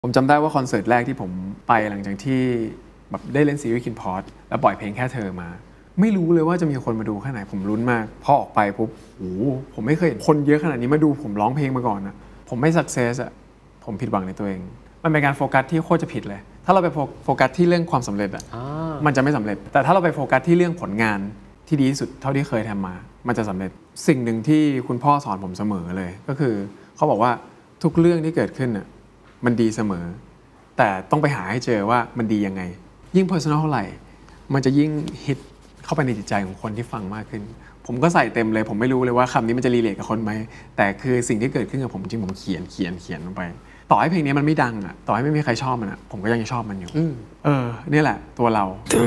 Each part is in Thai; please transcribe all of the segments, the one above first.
ผมจำได้ว่าคอนเสิร์ตแรกที่ผมไปหลังจากที่แบบได้เล่นซีรีส์คินพอดแล้วปล่อยเพลงแค่เธอมาไม่รู้เลยว่าจะมีคนมาดูแค่ไหนผมลุ้นมากพอออกไปปุ๊บโอ้ผมไม่เคยเห็นคนเยอะขนาดนี้มาดูผมร้องเพลงมาก่อนนะผมไม่สักเซสอะผมผิดหวังในตัวเองมันเป็นการโฟกัสที่โคตรจะผิดเลยถ้าเราไปโฟกัสที่เรื่องความสำเร็จอะมันจะไม่สำเร็จแต่ถ้าเราไปโฟกัสที่เรื่องผลงานที่ดีที่สุดเท่าที่เคยทำมามันจะสำเร็จสิ่งหนึ่งที่คุณพ่อสอนผมเสมอเลยก็คือเขาบอกว่าทุกเรื่องที่เกิดขึ้นน่ะมันดีเสมอแต่ต้องไปหาให้เจอว่ามันดียังไงยิ่ง personal เท่าไหร่มันจะยิ่งฮิตเข้าไปในจิตใจของคนที่ฟังมากขึ้นผมก็ใส่เต็มเลยผมไม่รู้เลยว่าคำนี้มันจะรีเลทกับคนไหมแต่คือสิ่งที่เกิดขึ้นกับผมจริงผมเขียนลงไปต่อให้เพลงนี้มันไม่ดังอ่ะต่อให้ไม่มีใครชอบมันอ่ะผมก็ยังชอบมันอยู่นี่แหละตัวเรา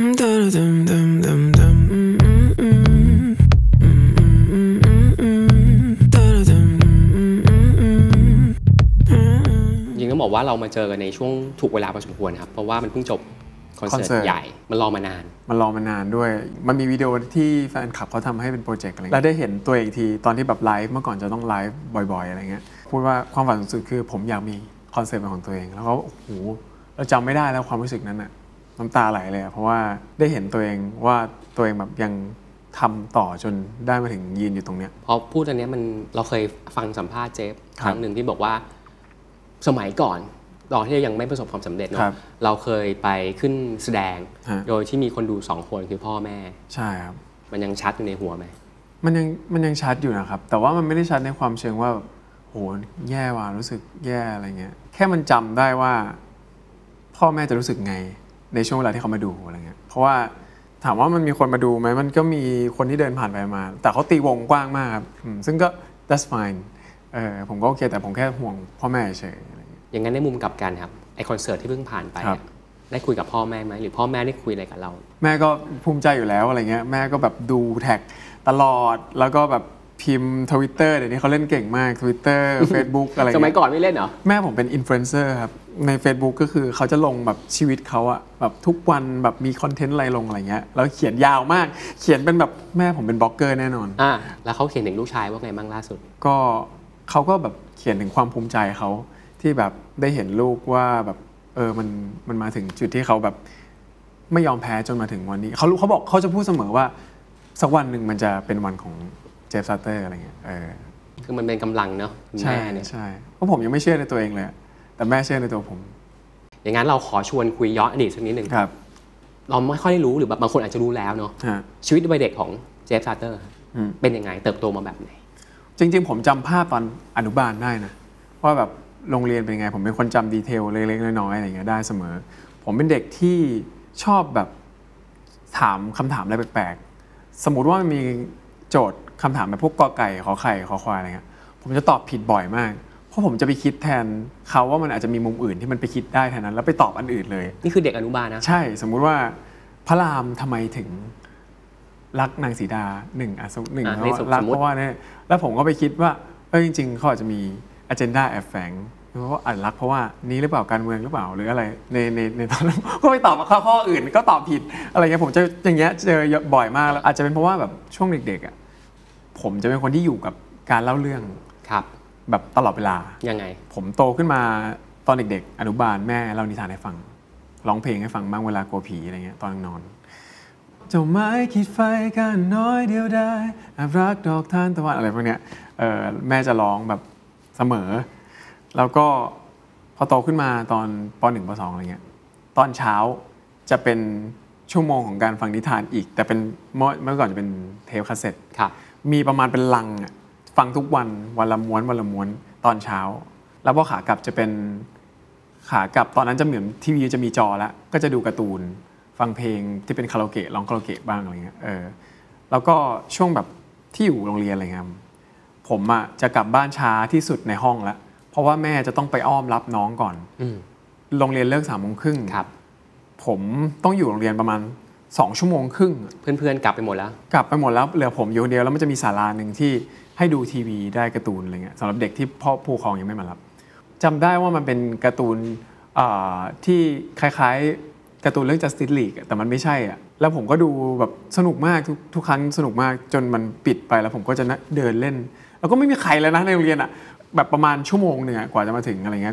ยิงต้องบอกว่าเรามาเจอกันในช่วงถูกเวลาพอสมควรครับเพราะว่ามันเพิ่งจบคอนเสิร์ตใหญ่มันรอมานานด้วยมันมีวิดีโอที่แฟนคลับเขาทำให้เป็นโปรเจกต์อะไรแล้วได้เห็นตัวอีกทีตอนที่แบบไลฟ์เมื่อก่อนจะต้องไลฟ์บ่อยๆอะไรเงี้ยพูดว่าความฝันสูงสุดคือผมอยากมีคอนเสิร์ตเป็นของตัวเองแล้วก็โอ้โหเราจำไม่ได้แล้วความรู้สึกนั้นน่ะน้ำตาไหลเลยเพราะว่าได้เห็นตัวเองว่าตัวเองแบบยังทำต่อจนได้มาถึงยืนอยู่ตรงเนี้ยพอพูดอันนี้มันเราเคยฟังสัมภาษณ์เจฟครั้งหนึ่งที่บอกว่าสมัยก่อนตอนที่ยังไม่ประสบความสำเร็จเนาะเราเคยไปขึ้นแสดงโดยที่มีคนดู2คนคือพ่อแม่ใช่ครับมันยังชัดอยู่ในหัวไหมมันยังชัดอยู่นะครับแต่ว่ามันไม่ได้ชัดในความเชิงว่าโหแย่ว่ะรู้สึกแย่อะไรเงี้ยแค่มันจำได้ว่าพ่อแม่จะรู้สึกไงในช่วงเวลาที่เขามาดูอะไรเงี้ยเพราะว่าถามว่ามันมีคนมาดูไหมมันก็มีคนที่เดินผ่านไปมาแต่เขาตีวงกว้างมากครับซึ่งก็ that's fine ผมก็โอเคแต่ผมแค่ห่วงพ่อแม่เฉยอย่างนั้นในมุมกลับกันครับไอคอนเสิร์ตที่เพิ่งผ่านไปได้คุยกับพ่อแม่ไหมหรือพ่อแม่ได้คุยอะไรกับเราแม่ก็ภูมิใจอยู่แล้วอะไรเงี้ยแม่ก็แบบดูแท็กตลอดแล้วก็แบบพิมพ์ Twitter เดี๋ยวนี้เขาเล่นเก่งมาก Twitter Facebook อะไรสมัยก่อนไม่เล่นเหรอแม่ผมเป็นอินฟลูเอนเซอร์ครับใน Facebook ก็คือเขาจะลงแบบชีวิตเขาอะแบบทุกวันแบบมีคอนเทนต์อะไรลงอะไรเงี้ยแล้วเขียนยาวมากเขียนเป็นแบบแม่ผมเป็นบล็อกเกอร์แน่นอนแล้วเขาเขียนถึงลูกชายว่าไงบ้างล่าสุดก็เขาก็แบบเขียนถึงความภูมิใจเขาที่แบบได้เห็นลูกว่าแบบมันมาถึงจุดที่เขาแบบไม่ยอมแพ้จนมาถึงวันนี้เขาบอกเขาจะพูดเสมอว่าสักวันหนึ่งมันจะเป็นวันของเจฟซัตเตอร์อะไรเงี้ยคือมันเป็นกำลังเนาะแม่เนี่ยใช่เพราะผมยังไม่เชื่อในตัวเองเลยแต่แม่เชื่อในตัวผมอย่างนั้นเราขอชวนคุยย้อนอดีตสักนิดหนึ่งครับเราไม่ค่อยได้รู้หรือแบบบางคนอาจจะรู้แล้วเนาะชีวิตวัยเด็กของเจฟซัตเตอร์เป็นยังไงเติบโตมาแบบไหนจริงๆผมจำภาพตอนอนุบาลได้นะว่าแบบโรงเรียนเป็นไงผมเป็นคนจำดีเทลเล็กๆน้อยๆอะไรเงี้ยได้เสมอผมเป็นเด็กที่ชอบแบบถามคำถามอะไรแปลกๆสมมุติว่ามันมีโจทย์คำถามแบบพวกกอไก่ขอไข่ขอควายอะไรเงี้ยผมจะตอบผิดบ่อยมากเพราะผมจะไปคิดแทนเขาว่ามันอาจจะมีมุมอื่นที่มันไปคิดได้แทนนั้นแล้วไปตอบอันอื่นเลยนี่คือเด็กอนุบาลนะใช่สมมุติว่าพระรามทำไมถึงรักนางสีดาหนึ่งรักเพราะว่าเนี่ยแล้วผมก็ไปคิดว่าจริงๆเขาอาจจะมีagenda แอบแฝงเพราะว่ารักเพราะว่านี้หรือเปล่าการเมืองหรือเปล่าหรืออะไรในตอนนั้นก็ไปตอบข้ออื่นก็ตอบผิดอะไรเงี้ยผมจะอย่างเงี้ยเจอบ่อยมากแล้วอาจจะเป็นเพราะว่าแบบช่วงเด็กๆอ่ะผมจะเป็นคนที่อยู่กับการเล่าเรื่องครับแบบตลอดเวลายังไงผมโตขึ้นมาตอนเด็กๆอนุบาลแม่เล่านิทานให้ฟังร้องเพลงให้ฟังบ้างเวลากลัวผีอะไรเงี้ยตอนนอนเจ้าไม้ขีดไฟกันน้อยเดียวได้แอบรักดอกทานตะวันอะไรพวกเนี้ยแม่จะร้องแบบเสมอแล้วก็พอโตขึ้นมาตอนป.1 ป.2 อะไรเงี้ยตอนเช้าจะเป็นชั่วโมงของการฟังนิทานอีกแต่เป็นเมื่อก่อนจะเป็นเทปคาสเซ็ตมีประมาณเป็นลังฟังทุกวันวันละม้วนตอนเช้าแล้วพอขากลับจะเป็นขากลับตอนนั้นจะเหมือนทีวีจะมีจอแล้วก็จะดูการ์ตูนฟังเพลงที่เป็นคาราโอเกะร้องคาราโอเกะบ้างอะไรเงี้ยแล้วก็ช่วงแบบที่อยู่โรงเรียนอะไรเงี้ยผมจะกลับบ้านช้าที่สุดในห้องแล้วเพราะว่าแม่จะต้องไปอ้อมรับน้องก่อนโรงเรียนเลิก 3:30 น.ผมต้องอยู่โรงเรียนประมาณ2 ชั่วโมงครึ่งเพื่อนๆกลับไปหมดแล้วเหลือผมอยู่คนเดียวแล้วมันจะมีศาลาหนึ่งที่ให้ดูทีวีได้การ์ตูนอะไรเงี้ยสำหรับเด็กที่พ่อผู้ปกครองยังไม่มารับจำได้ว่ามันเป็นการ์ตูนที่คล้ายๆการ์ตูนเรื่อง Justice League แต่มันไม่ใช่แล้วผมก็ดูแบบสนุกมากทุกครั้งสนุกมากจนมันปิดไปแล้วผมก็จะเดินเล่นแล้วก็ไม่มีใครแล้วนะในโรงเรียนแบบประมาณชั่วโมงนึงกว่าจะมาถึงอะไรเงี้ยก็ก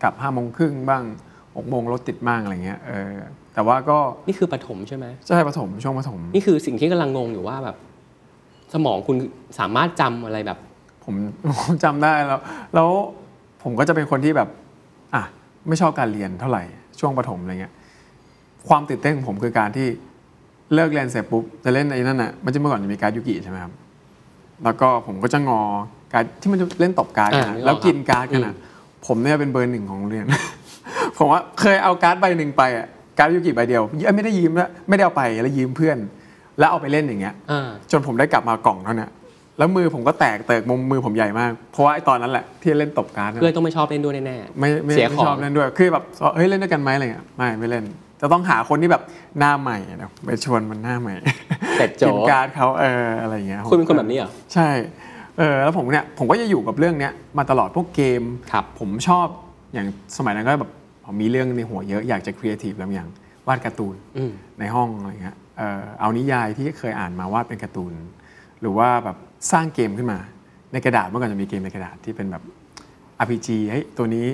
กลับ5:30บ้าง6:00รถติดบ้างอะไรเงี้ยแต่ว่าก็นี่คือประถมใช่ไหมใช่ประถมช่วงประถมนี่คือสิ่งที่กำลังงงอยู่ว่าแบบสมองคุณสามารถจำอะไรแบบผมจำได้แล้วผมก็จะเป็นคนที่แบบไม่ชอบการเรียนเท่าไหร่ช่วงประถมอะไรเงี้ยความตื่นเต้นของผมคือการที่เลิกเรียนเสร็จปุ๊บจะเล่นไอ้นั่นน่ะมันจะเมื่อก่อนจะมีการ์ดยูกิใช่ไหมครับแล้วก็ผมก็จะงอการ์ดที่มันจะเล่นตบการ์ดกันแล้วกินการ์ดกันนะผมเนี่ยเป็นเบอร์ 1ของโรงเรียน ผมว่าเคยเอาการ์ดใบหนึ่งไปการ์ดยูกิใบเดียวไม่ได้ยืมแล้วไม่ได้เอาไปแล้วยืมเพื่อนแล้วเอาไปเล่นอย่างเงี้ยจนผมได้กลับมากล่องเท่านั้นแล้วมือผมก็แตกเติกมือผมใหญ่มากเพราะว่าไอ้ตอนนั้นแหละที่เล่นตบการ์ดเพื่อนต้องไม่ชอบเล่นด้วยแน่ๆไม่ชอบเล่นด้วยคือแบบเฮ้ยเล่นด้วยกันไหมอะไรเงี้ยไม่เล่นจะต้องหาคนที่แบบหน้าใหม่นะไปชวนมันหน้าใหม่กินการ์ดเขาอะไรเงี้ยคุณเป็นคนแบบนี้เหรอใช่แล้วผมก็จะอยู่กับเรื่องเนี้ยมาตลอดพวกเกมผมชอบอย่างสมัยนั้นก็แบบผมมีเรื่องในหัวเยอะอยากจะครีเอทีฟแล้วอย่างวาดการ์ตูนในห้องอะไรเงี้ยเอานิยายที่เคยอ่านมาวาดเป็นการ์ตูนหรือว่าแบบสร้างเกมขึ้นมาในกระดาษเมื่อก่อนจะมีเกมในกระดาษที่เป็นแบบ RPG เฮ้ยตัวนี้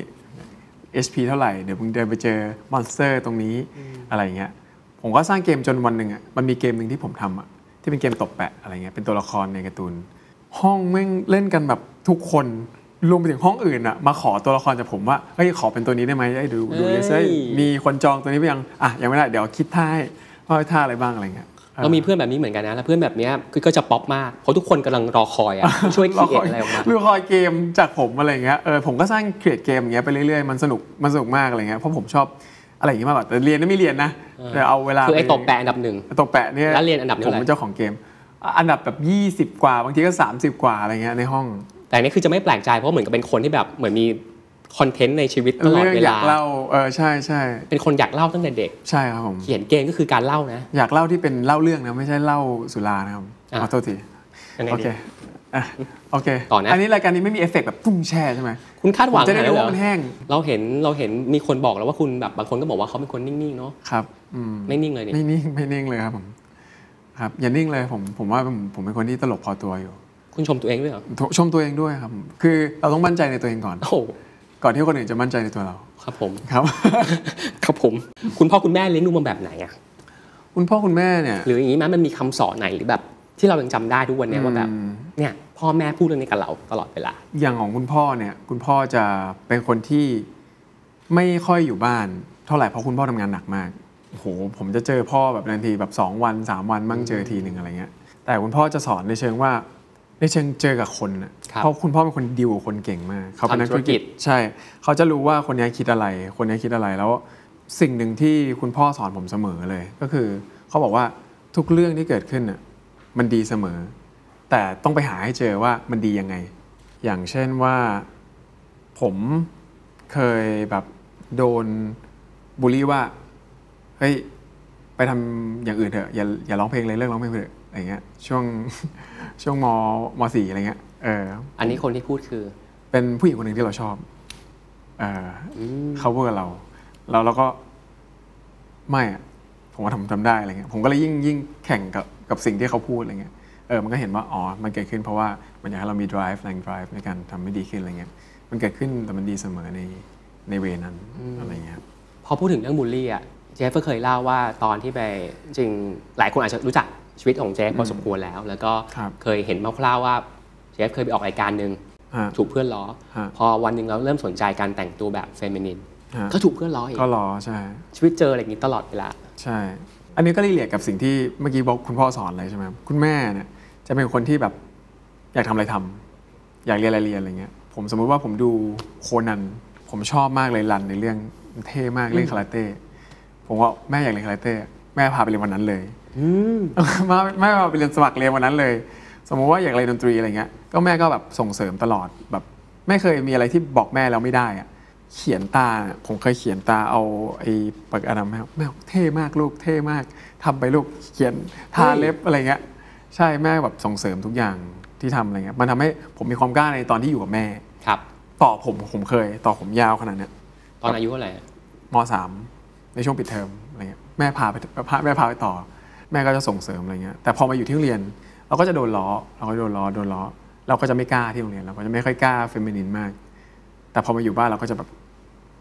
HP เท่าไหร่เดี๋ยวมึงเดินไปเจอมอนสเตอร์ตรงนี้อะไรเงี้ยผมก็สร้างเกมจนวันหนึ่งมันมีเกมหนึ่งที่ผมทำที่เป็นเกมตบแปะอะไรเงี้ยเป็นตัวละครในการ์ตูนห้องแม่งเล่นกันแบบทุกคนรวมไปถึงห้องอื่นมาขอตัวละครจากผมว่าเฮ้ยขอเป็นตัวนี้ได้ไหมดูเลยซิมีคนจองตัวนี้ไปยังไม่ได้เดี๋ยวคิดท่าให้ว่าท่าอะไรบ้างอะไรเงี้ยเรามีเพื่อนแบบนี้เหมือนกันนะแล้วเพื่อนแบบนี้ก็จะป๊อปมากเพราะทุกคนกำลังรอคอยช่วยคิดอะไรออกมารอคอยเกมจากผมอะไรเงี้ยผมก็สร้างครีเอทเกมอย่างเงี้ยไปเรื่อยๆมันสนุกมากอะไรเงี้ยเพราะผมชอบอะไรอย่างงี้มากกว่าแต่เรียนไม่เรียนนะแต่เอาเวลาคือไอ้ตบแปะอันดับ1 ตบแปะเนี่ยแล้วเรียนอันดับผมเป็นเจ้าของเกมอันดับแบบ20กว่าบางทีก็30กว่าอะไรเงี้ยในห้องแต่นี่คือจะไม่แปลกใจเพราะเหมือนกับเป็นคนที่แบบเหมือนมีคอนเทนต์ในชีวิตตลอดเวลาอยากเล่าใช่เป็นคนอยากเล่าตั้งแต่เด็กใช่ครับผมเขียนเกมก็คือการเล่านะอยากเล่าที่เป็นเล่าเรื่องนะไม่ใช่เล่าสุรานะครับขอโทษทีโอเคต่อนะอันนี้รายการนี้ไม่มีเอฟเฟกต์แบบตุ้งแช่ใช่ไหมคุณคาดหวังจะได้รู้ว่ามันแห้งเราเห็นมีคนบอกแล้วว่าคุณแบบบางคนก็บอกว่าเขาเป็นคนนิ่งๆเนาะครับไม่นิ่งเลยนี่ไม่นิ่งเลยครับผมครับอย่านิ่งเลยผมว่าผมเป็นคนที่ตลกพอตัวอยู่คุณชมตัวเองด้วยเหรอชมตัวเองด้วยครับคือเราต้องมั่นใจในตัวเองก่อนก่อนที่คนอื่นจะมั่นใจในตัวเราครับผมครับผมคุณพ่อคุณแม่เลี้ยงดูมาแบบไหนคุณพ่อคุณแม่เนี่ยหรืออย่างนี้มั้ยมันมีคำสอนไหนหรือแบบที่เรายังจำได้ทุกวันนี้ว่าแบบเนี่ยพ่อแม่พูดเรื่องนี้กับเราตลอดเวลาอย่างของคุณพ่อเนี่ยคุณพ่อจะเป็นคนที่ไม่ค่อยอยู่บ้านเท่าไหร่เพราะคุณพ่อทำงานหนักมากโอ้โหผมจะเจอพ่อแบบนาทีแบบ2วัน3วันมั่งเจอทีนึงอะไรเงี้ยแต่คุณพ่อจะสอนในเชิงว่าในเชิงเจอกับคนเพราะคุณพ่อเป็นคนดีลกับคนเก่งมากเขาเป็นนักธุรกิจใช่เขาจะรู้ว่าคนนี้คิดอะไรคนนี้คิดอะไรแล้วสิ่งหนึ่งที่คุณพ่อสอนผมเสมอเลยก็คือเขาบอกว่าทุกเรื่องที่เกิดขึ้นมันดีเสมอแต่ต้องไปหาให้เจอว่ามันดียังไงอย่างเช่นว่าผมเคยแบบโดนบูลลี่ว่าเฮ้ยไปทำอย่างอื่นเถอะอย่าร้องเพลงเลยเลิกร้องเพลงเถอะอะไรเงี้ยช่วงม.4 อะไรเงี้ยอันนี้คนที่พูดคือเป็นผู้หญิงคนหนึ่งที่เราชอบเขาพูดกับเราแล้วก็ไม่ผมว่าทำได้อะไรเงี้ยผมก็เลยยิ่งแข่งกับสิ่งที่เขาพูดอะไรเงี้ยมันก็เห็นว่ามันเกิดขึ้นเพราะว่ามันอยากให้เรามี แรง drive ในการทำให้ดีขึ้นอะไรเงี้ยมันเกิดขึ้นแต่มันดีเสมอในเวนั้นอะไรเงี้ยพอพูดถึงเรื่องบูลลี่เจฟก็เคยเล่าว่าตอนที่ไปจริงหลายคนอาจจะรู้จักชีวิตของเจฟพอสมควรแล้วก็เคยเห็นคร่าวๆว่าเจฟเคยไปออกรายการนึงถูกเพื่อนล้อพอวันนึงเราเริ่มสนใจการแต่งตัวแบบเฟมินินก็ถูกเพื่อนล้ออีกก็ล้อใช่ชีวิตเจออะไรอย่างนี้ตลอดเวลาใช่อันนี้ก็รีเลทกับสิ่งที่เมื่อกี้บอกคุณพ่อสอนเลยใช่ไหมคุณแม่เนี่ยจะเป็นคนที่แบบอยากทำอะไรทำอยากเรียนอะไรเงี้ยผมสมมุติว่าผมดูโคนันผมชอบมากเลยรันในเรื่องเท่มากเล่นคาราเต้ผมว่าแม่อยากเรียนคาราเต้แม่พาไปเรียนวันนั้นเลยแม่พาไปเรียนสมัครเรียนวันนั้นเลยสมมุติว่าอยากเรียนดนตรีอะไรเงี้ยก็แม่ก็แบบส่งเสริมตลอดแบบไม่เคยมีอะไรที่บอกแม่แล้วไม่ได้เขียนตาผมเคยเขียนตาเอาไอ้ปากกาดำแม่เท่มากลูกเท่มากทำไปลูกเขียนทาเล็บอะไรเงี้ยใช่แม่แบบส่งเสริมทุกอย่างที่ทำอะไรเงี้ยมันทำให้ผมมีความกล้าในตอนที่อยู่กับแม่ครับต่อผมเคยต่อผมยาวขนาดนี้ตอนอายุเท่าไหร่ม.3 ในช่วงปิดเทอมอะไรเงี้ยแม่พาไปต่อแม่ก็จะส่งเสริมอะไรเงี้ยแต่พอมาอยู่ที่โรงเรียนเราก็จะโดนล้อเราก็จะไม่กล้าที่โรงเรียนเราก็จะไม่ค่อยกล้าเฟมินินมากแต่พอมาอยู่บ้านเราก็จะแบบ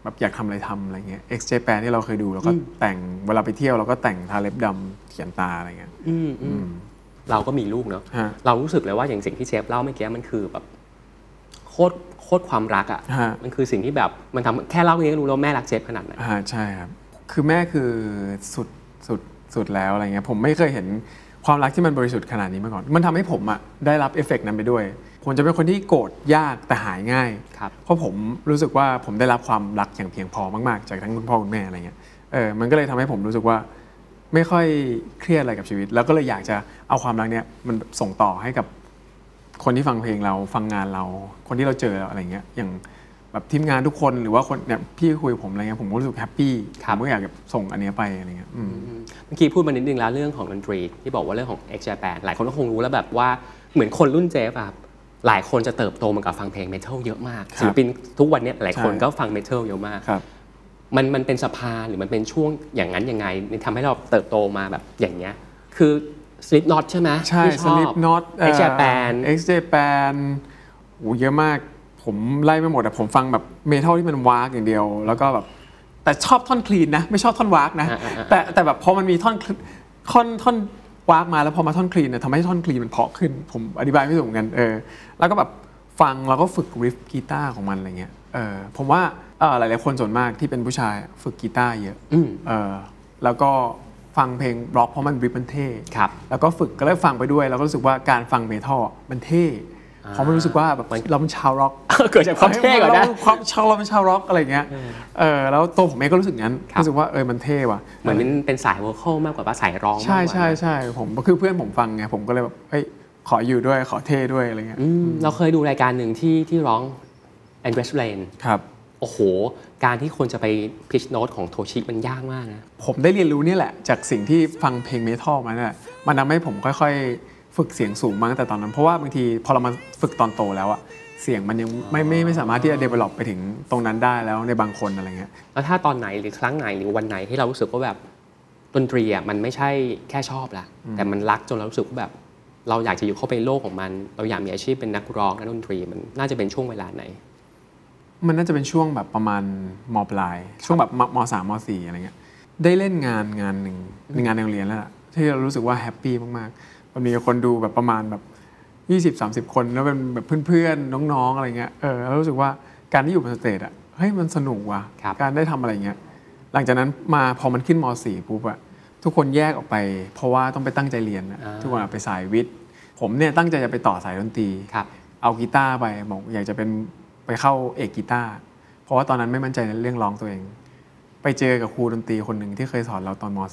แบบอยากทำอะไรทำอะไรเงี้ย X Japan ที่เราเคยดูแล้วก็แต่งเวลาไปเที่ยวเราก็แต่งทาเล็บดำเขียนตาอะไรเงี้ยเราก็มีลูกเนาะเรารู้สึกเลยว่าอย่างสิ่งที่เจฟเล่าเมื่อกี้มันคือแบบโคตรความรักอ่ะมันคือสิ่งที่แบบมันทำแค่เล่าเองก็รู้แล้วแม่รักเจฟขนาดไหนใช่ครับคือแม่คือสุดแล้วอะไรเงี้ยผมไม่เคยเห็นความรักที่มันบริสุทธิ์ขนาดนี้มาก่อนมันทำให้ผมอ่ะได้รับเอฟเฟกต์นั้นไปด้วยผมจะเป็นคนที่โกรธยากแต่หายง่ายเพราะผมรู้สึกว่าผมได้รับความรักอย่างเพียงพอมากๆจากทั้งคุณพ่อคุณแม่อะไรเงี้ยมันก็เลยทำให้ผมรู้สึกว่าไม่ค่อยเครียดอะไรกับชีวิตแล้วก็เลยอยากจะเอาความรักเนี้ยมันส่งต่อให้กับคนที่ฟังเพลงเราฟังงานเราคนที่เราเจออะไรเงี้ยอย่างแบบทีมงานทุกคนหรือว่าคนเนี่ยพี่คุยกับผมอะไรเงี้ยผมก็รู้สึกแฮปปี้ผมก็อยากส่งอันนี้ไปอะไรเงี้ยเมื่อกี้พูดมานิดนึงแล้วเรื่องของดนตรีที่บอกว่าเรื่องของ X Japan หลายคนก็คงรู้แล้วแบบว่าเหมือนคนรุ่นเจฟครับหลายคนจะเติบโตมากับฟังเพลงเมทัลเยอะมากศิลปินทุกวันนี้หลายคนก็ฟังเมทัลเยอะมากมันเป็นสะพานหรือมันเป็นช่วงอย่างนั้นยังไงทำให้เราเติบโตมาแบบอย่างเงี้ยคือ Slipknot ใช่ไหมใช่ Slipknot X Japan X Japan โอ้เยอะมากผมไล่ไม่หมดแต่ผมฟังแบบเมทัลที่มันวากอย่างเดียวแล้วก็แบบแต่ชอบท่อนคลีนนะไม่ชอบท่อนวากนะแต่แบบพอมันมีท่อนวากมาแล้วพอมาท่อนคลีนเนี่ยทำให้ท่อนคลีนมันเพาะขึ้นผมอธิบายไม่ถูกเหมือนกันแล้วก็แบบฟังแล้วก็ฝึกริฟกีตาร์ของมันอะไรเงี้ยผมว่าหลายๆคนส่วนมากที่เป็นผู้ชายฝึกกีตาร์เยอะแล้วก็ฟังเพลงร็อกเพราะมันริฟมันเท่แล้วก็ฝึกก็เลยฟังไปด้วยแล้วก็รู้สึกว่าการฟังเมทัลมันเท่เพราะมันรู้สึกว่าแบบเราเป็นชาวร็อกเกิดจากความเท่ก่อนนะความเราเป็นชาวร็อกอะไรเงี้ยแล้วตัวผมเองก็รู้สึกงั้นรู้สึกว่ามันเท่ว่ะเหมือนเป็นสายวอลคอลมากกว่าสายร้องใช่ผมก็คือเพื่อนผมฟังไงผมก็เลยแบบขออยู่ด้วยขอเท่ด้วยอะไรเงี้ยเราเคยดูรายการหนึ่งที่ร้อง Andres Lane ครับโอ้โหการที่คนจะไปพิชโน้ตของโทชิมันยากมากนะผมได้เรียนรู้นี่แหละจากสิ่งที่ฟังเพลงเมทัลมาเนี่ยมันทำให้ผมค่อยๆฝึกเสียงสูงมาตั้งแต่ตอนนั้นเพราะว่าบางทีพอเรามาฝึกตอนโตแล้วอะเสียงมันยังไม่สามารถที่จะ develop ไปถึงตรงนั้นได้แล้วในบางคนอะไรเงี้ยแล้วถ้าตอนไหนหรือครั้งไหนหรือวันไหนที่เรารู้สึกว่าแบบดนตรีอะมันไม่ใช่แค่ชอบละแต่มันรักจนเรารู้สึกว่าแบบเราอยากจะอยู่เข้าไปโลกของมันเราอยากมีอาชีพเป็นนักร้องนักดนตรีมันน่าจะเป็นช่วงเวลาไหนมันน่าจะเป็นช่วงแบบประมาณม.ปลายช่วงแบบม.3 ม.4 อะไรเงี้ยได้เล่นงานหนึ่งในงานในโรงเรียนแล้วล่ะที่เรารู้สึกว่าแฮปปี้มากๆมันมีคนดูแบบประมาณแบบ20-30 คนแล้วเป็นแบบเพื่อนๆน้องๆอะไรเงี้ยแล้วรู้สึกว่าการที่อยู่บนสเตจอะเฮ้ยมันสนุกว่ะการได้ทำอะไรเงี้ยหลังจากนั้นมาพอมันขึ้นม.4 ปุ๊บอะทุกคนแยกออกไปเพราะว่าต้องไปตั้งใจเรียนทุกคนไปสายวิทย์ผมเนี่ยตั้งใจจะไปต่อสายดนตรีเอากีตาร์ไปบอกอยากจะไปเข้าเอกกีตาร์เพราะว่าตอนนั้นไม่มั่นใจในเรื่องร้องตัวเองไปเจอกับครูดนตรีคนหนึ่งที่เคยสอนเราตอนม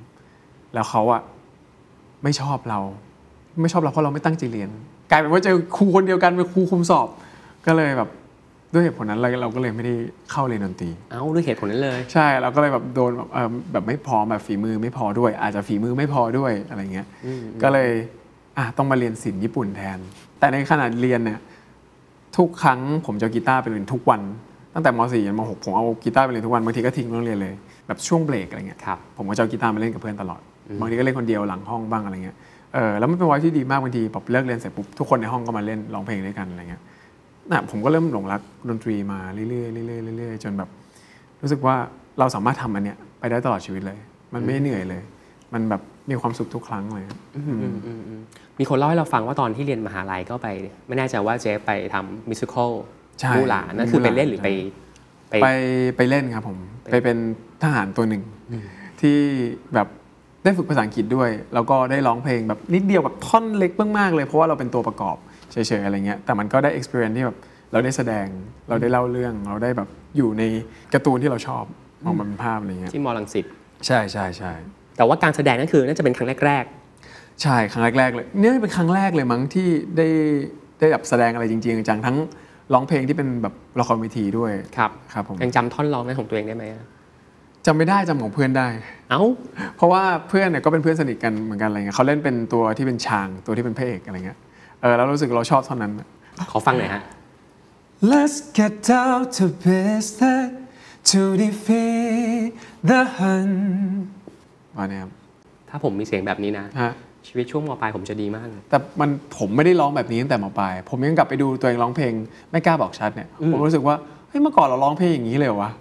.3 แล้วเขาอะไม่ชอบเราเพราะเราไม่ตั้งใจเรียนกลายเป็นว่าเจอครูคนเดียวกันเป็นครูคุมสอบก็เลยแบบด้วยเหตุผลนั้นเราก็เลยไม่ได้เข้าเรียนดนตรีด้วยเหตุผลนั้นเลยใช่เราก็เลยแบบโดนแบบไม่พอแบบฝีมือไม่พอด้วยอาจจะฝีมือไม่พอด้วยอะไรเงี้ยก็เลยต้องมาเรียนศิลป์ญี่ปุ่นแทนแต่ในขณะเรียนเนี่ยทุกครั้งผมจะกีตาร์ไปเรียนทุกวันตั้งแต่ม.4 จนม.6 ผมเอากีตาร์ไปเรียนทุกวันบางทีก็ทิ้งโรงเรียนเลยแบบช่วงเบรกอะไรเงี้ยผมก็จะเอากีตาร์มาเล่นกับเพื่อนตลอดบางทีก็เล่นคนเดียวหลังห้องบ้างอะไรเงี้ยแล้วมันเป็นวัยที่ดีมากบางทีแบบเลิกเรียนเสร็จปุ๊บทุกคนในห้องก็มาเล่นร้องเพลงด้วยกันอะไรเงี้ยผมก็เริ่มหลงรักดนตรีมาเรื่อยๆจนแบบรู้สึกว่าเราสามารถทำอันเนี้ยไปได้ตลอดชีวิตเลยมันไม่เหนื่อยเลยมันแบบมีความสุขทุกครั้งเลยมีคนเล่าให้เราฟังว่าตอนที่เรียนมหาลัยก็ไปไม่แน่ใจว่าเจ๊ไปทำมิวสิควลมูหลานนั่นคือไปเล่นหรือไปเล่นครับผมไปเป็นทหารตัวหนึ่งที่แบบได้ฝึกภาษาอังกฤษด้วยแล้วก็ได้ร้องเพลงแบบนิดเดียวแบบท่อนเล็กมากๆเลยเพราะว่าเราเป็นตัวประกอบเฉยๆอะไรเงี้ยแต่มันก็ได้ experience ที่แบบเราได้แสดงเราได้เล่าเรื่องเราได้แบบอยู่ในการ์ตูนที่เราชอบออกมาเป็นภาพอะไรเงี้ยที่ม.รังสิตใช่แต่ว่าการแสดงนั่นคือน่าจะเป็นครั้งแรกๆใช่ครั้งแรกๆเลยเนี่ยเป็นครั้งแรกเลยมั้งที่ได้แบบแสดงอะไรจริงๆจังทั้งร้องเพลงที่เป็นแบบละครเวทีด้วยครับผมยังจำท่อนร้องของตัวเองได้ไหมจำไม่ได้จำของเพื่อนได้เพราะว่าเพื่อนเนี่ยก็เป็นเพื่อนสนิทกันเหมือนกันอะไรเงี้ยเขาเล่นเป็นตัวที่เป็นชางตัวที่เป็นพระเอกอะไรเงี้ยแล้วรู้สึกเราชอบเท่านั้นขอฟังหน่อยฮะ Let's get down to business to defeat the Hun ว่าเนี่ยครับถ้าผมมีเสียงแบบนี้นะชีวิตช่วงม.ปลายผมจะดีมากแต่ผมไม่ได้ร้องแบบนี้ตั้งแต่ม.ปลายผมยังกลับไปดูตัวเองร้องเพลงไม่กล้าบอกชัดเนี่ยผมรู้สึกว่าเฮ้ยเมื่อก่อนเราร้องเพลงอย่างนี้เลยวะ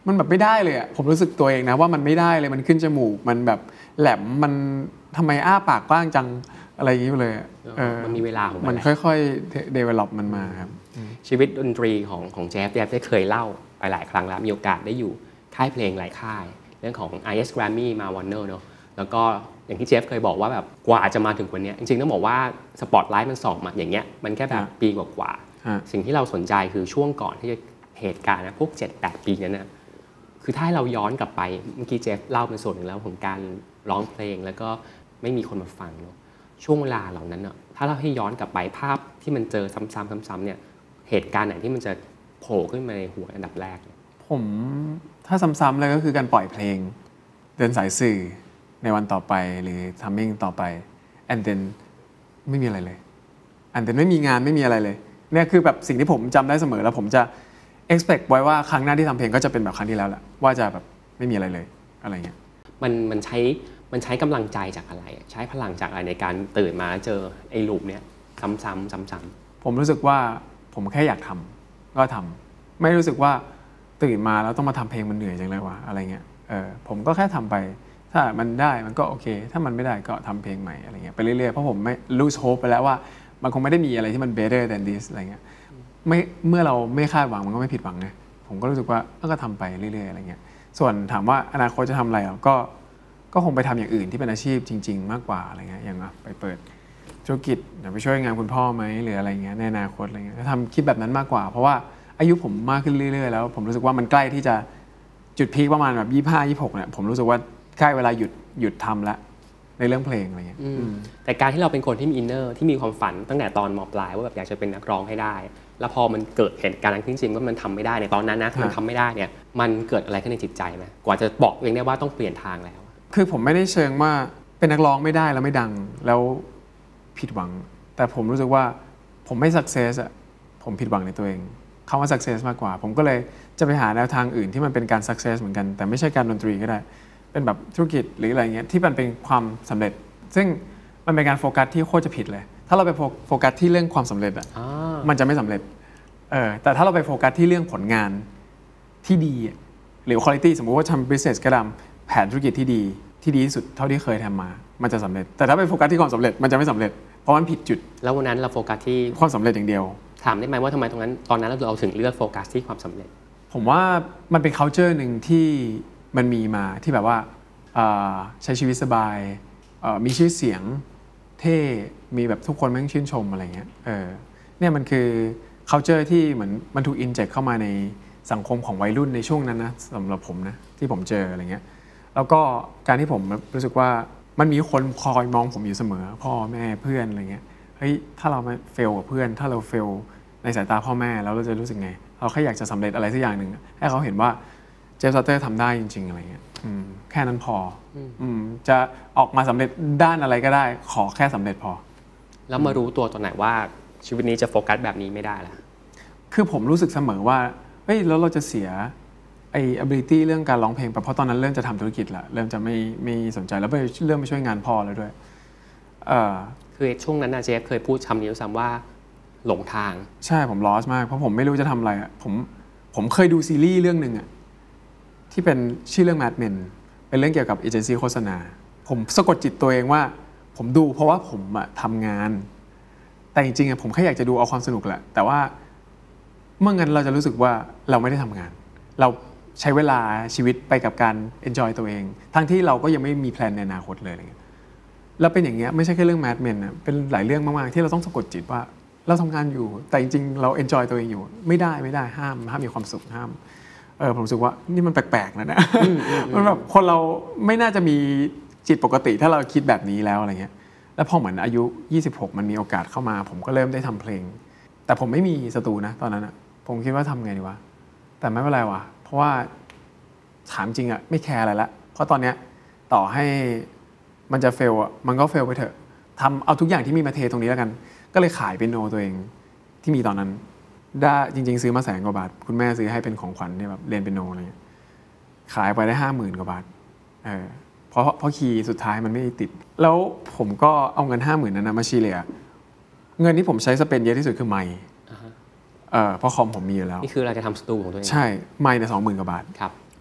มันแบบไม่ได้เลยอ่ะผมรู้สึกตัวเองนะว่ามันไม่ได้เลยมันขึ้นจมูกมันแบบแหลมมันทำไมอ้าปากกว้างจังอะไรอย่างนี้เลยมันมีเวลาของมันค่อยๆ develop มันมาครับชีวิตดนตรีของเจฟได้เคยเล่าไปหลายครั้งแล้วมีโอกาสได้อยู่ค่ายเพลงหลายค่ายเรื่องของ IS Grammy มา Warner เนอะแล้วก็อย่างที่เจฟเคยบอกว่าแบบกว่าจะมาถึงวันนี้จริงๆต้องบอกว่าสปอตไลท์มันส่องมาอย่างเงี้ยมันแค่แบบปีกว่าสิ่งที่เราสนใจคือช่วงก่อนที่จะเหตุการณ์นะพวก 7-8 ปีนั้นนะคือถ้าให้เราย้อนกลับไปเมื่อกี้เจฟเล่าเป็นส่วนหนึ่งแล้วของการร้องเพลงแล้วก็ไม่มีคนมาฟังเนอะช่วงเวลาเหล่านั้นเนอะถ้าเราให้ย้อนกลับไปภาพที่มันเจอซ้ำๆเนี่ยเหตุการณ์ไหนที่มันจะโผล่ขึ้นมาในหัวอันดับแรกผมถ้าซ้ำๆเลยก็คือการปล่อยเพลงเดินสายสื่อในวันต่อไปหรือทัมมิ่งต่อไป and then ไม่มีอะไรเลย and then ไม่มีงานไม่มีอะไรเลยเนี่ยคือแบบสิ่งที่ผมจำได้เสมอแล้วผมจะ expect ไว้ว่าครั้งหน้าที่ทำเพลงก็จะเป็นแบบครั้งที่แล้วแหละว่าจะแบบไม่มีอะไรเลยอะไรเงี้ยมันใช้กำลังใจจากอะไรใช้พลังจากอะไรในการตื่นมาแล้วเจอไอ้ลูปเนี้ยซ้ำๆผมรู้สึกว่าผมแค่อยากทำก็ทำไม่รู้สึกว่าตื่นมาแล้วต้องมาทำเพลงมันเหนื่อยจังเลยวะอะไรเงี้ยผมก็แค่ทำไปถ้ามันได้มันก็โอเคถ้ามันไม่ได้ก็ทำเพลงใหม่อะไรเงี้ยไปเรื่อยๆเพราะผมไม่ lose hope ไปแล้วว่ามันคงไม่ได้มีอะไรที่มัน better than this อะไรเงี้ยไม่เมื่อเราไม่คาดหวังมันก็ไม่ผิดหวังไงผมก็รู้สึกว่าก็ทำไปเรื่อยๆอะไรเงี้ยส่วนถามว่าอนาคตจะทำอะไรก็คงไปทำอย่างอื่นที่เป็นอาชีพจริงๆมากกว่าอะไรเงี้ยอย่างไปเปิดธุรกิจอยากไปช่วยงานคุณพ่อไหมหรืออะไรเงี้ยในอนาคตอะไรเงี้ยก็ทำคิดแบบนั้นมากกว่าเพราะว่าอายุผมมากขึ้นเรื่อยๆแล้วผมรู้สึกว่ามันใกล้ที่จะจุดพีคประมาณแบบ25-26เนี่ยผมรู้สึกว่าใกล้เวลาหยุดทำแล้วในเรื่องเพลงอะไรเงี้ยแต่การที่เราเป็นคนที่มีอินเนอร์ที่มีความฝันตั้งแต่ตอนม.ปลายว่าแบบอยากจะเป็นนักร้องให้ได้แล้วพอมันเกิดเหตุการณ์จริงๆว่ามันทำไม่ได้ในตอนนั้นนะมันทำไม่ได้เนี่ยมันเกิดอะไรขึ้นในจิตใจไหมกว่าจะบอกเองได้ว่าต้องเปลี่ยนทางแล้วคือผมไม่ได้เชิงว่าเป็นนักร้องไม่ได้แล้วไม่ดังแล้วผิดหวังแต่ผมรู้สึกว่าผมไม่ success อ่ะผมผิดหวังในตัวเองคำว่า success มากกว่าผมก็เลยจะไปหาแนวทางอื่นที่มันเป็นการ success เหมือนกันแต่ไม่ใช่การดนตรีก็ได้เป็นแบบธุรกิจหรืออะไรเงี้ยที่มันเป็นความสำเร็จซึ่งมันเป็นการโฟกัสที่โคตรจะผิดเลยถ้าเราไปโฟกัสที่เรื่องความสำเร็จอ่ะมันจะไม่สำเร็จแต่ถ้าเราไปโฟกัสที่เรื่องผลงานที่ดีหรือ quality สมมุติว่าทำ business ก็ตามแผนธุรกิจที่ดีที่สุดเท่าที่เคยทำมามันจะสำเร็จแต่ถ้าไปโฟกัสที่ความสำเร็จมันจะไม่สำเร็จเพราะมันผิดจุดแล้ววันนั้นเราโฟกัสที่ความสำเร็จอย่างเดียวถามได้ไหมว่าทำไมตอนนั้นเราถึงเลือกโฟกัสที่ความสำเร็จผมว่ามันเป็น culture หนึ่งที่มันมีมาที่แบบว่าใช้ชีวิตสบายมีชื่อเสียงเท่มีแบบทุกคนแม่งชื่นชมอะไรเงี้ยเนี่ยมันคือ culture ที่เหมือนมันถูก inject เข้ามาในสังคมของวัยรุ่นในช่วงนั้นนะสำหรับผมนะที่ผมเจออะไรเงี้ยแล้วก็การที่ผมรู้สึกว่ามันมีคนคอยมองผมอยู่เสมอพ่อแม่เพื่อนอะไรเงี้ยเฮ้ยถ้าเราไม่เฟลกับเพื่อนถ้าเราเฟลในสายตาพ่อแม่แล้วเราจะรู้สึกไงเราแค่อยากจะสำเร็จอะไรสักอย่างหนึ่งให้เขาเห็นว่าเจฟ ซัตเตอร์ทำได้จริงๆอะไรเงี้ยแค่นั้นพอจะออกมาสำเร็จด้านอะไรก็ได้ขอแค่สำเร็จพอแล้วมารู้ตัวตอนไหนว่าชีวิตนี้จะโฟกัสแบบนี้ไม่ได้ละคือผมรู้สึกเสมอว่าเฮ้ยแล้วเราจะเสียไอ้ ability เรื่องการร้องเพลงเพราะตอนนั้นเริ่มจะทำธุรกิจละเริ่มจะไม่สนใจแล้วเริ่มไปช่วยงานพ่อแล้วด้วยคือช่วงนั้นนะเจฟเคยพูดคำนี้ซ้ำว่าหลงทางใช่ผม lost มากเพราะผมไม่รู้จะทำอะไรผมเคยดูซีรีส์เรื่องนึงที่เป็นชื่อเรื่อง Mad Men เป็นเรื่องเกี่ยวกับเอเจนซี่โฆษณาผมสะกดจิตตัวเองว่าผมดูเพราะว่าผมทำงานแต่จริงๆผมแค่อยากจะดูเอาความสนุกแหละแต่ว่าเมื่องั้นเราจะรู้สึกว่าเราไม่ได้ทำงานเราใช้เวลาชีวิตไปกับการ enjoy ตัวเองทั้งที่เราก็ยังไม่มีแพลนในอนาคตเลยอะไรเงี้ยแล้วเป็นอย่างเงี้ยไม่ใช่แค่เรื่อง Mad Men นะเป็นหลายเรื่องมากๆที่เราต้องสะกดจิตว่าเราทำงานอยู่แต่จริงๆเรา enjoy ตัวเองอยู่ไม่ได้ห้ามมีความสุขห้ามผมรู้สึกว่านี่มันแปลกๆนะมันแบบคนเราไม่น่าจะมีจิตปกติถ้าเราคิดแบบนี้แล้วอะไรเงี้ยแล้วพอเหมือนอายุ26มันมีโอกาสเข้ามาผมก็เริ่มได้ทำเพลงแต่ผมไม่มีสตูนะตอนนั้นผมคิดว่าทำไงดีวะแต่ไม่เป็นไรวะเพราะว่าถามจริงไม่แคร์อะไรละเพราะตอนเนี้ยต่อให้มันจะเฟลมันก็เฟลไปเถอะทำเอาทุกอย่างที่มีมาเทตรงนี้แล้วกันก็เลยขายเปียโนตัวเองที่มีตอนนั้นได้จริงๆซื้อมา100,000 กว่าบาทคุณแม่ซื้อให้เป็นของขวัญเนี่ยแบบเรียนเปียโนอะไรเงี้ยขายไปได้ 50,000 กว่าบาทเพราะคีย์สุดท้ายมันไม่ติดแล้วผมก็เอาเงิน 50,000 นั้นมาเฉลี่ยเงินที่ผมใช้สเปนเยอะที่สุดคือไมค์เพราะคอมผมมีอยู่แล้วนี่คือเราจะทำสตูของตัวเองใช่ไมค์เนี่ย20,000 กว่าบาท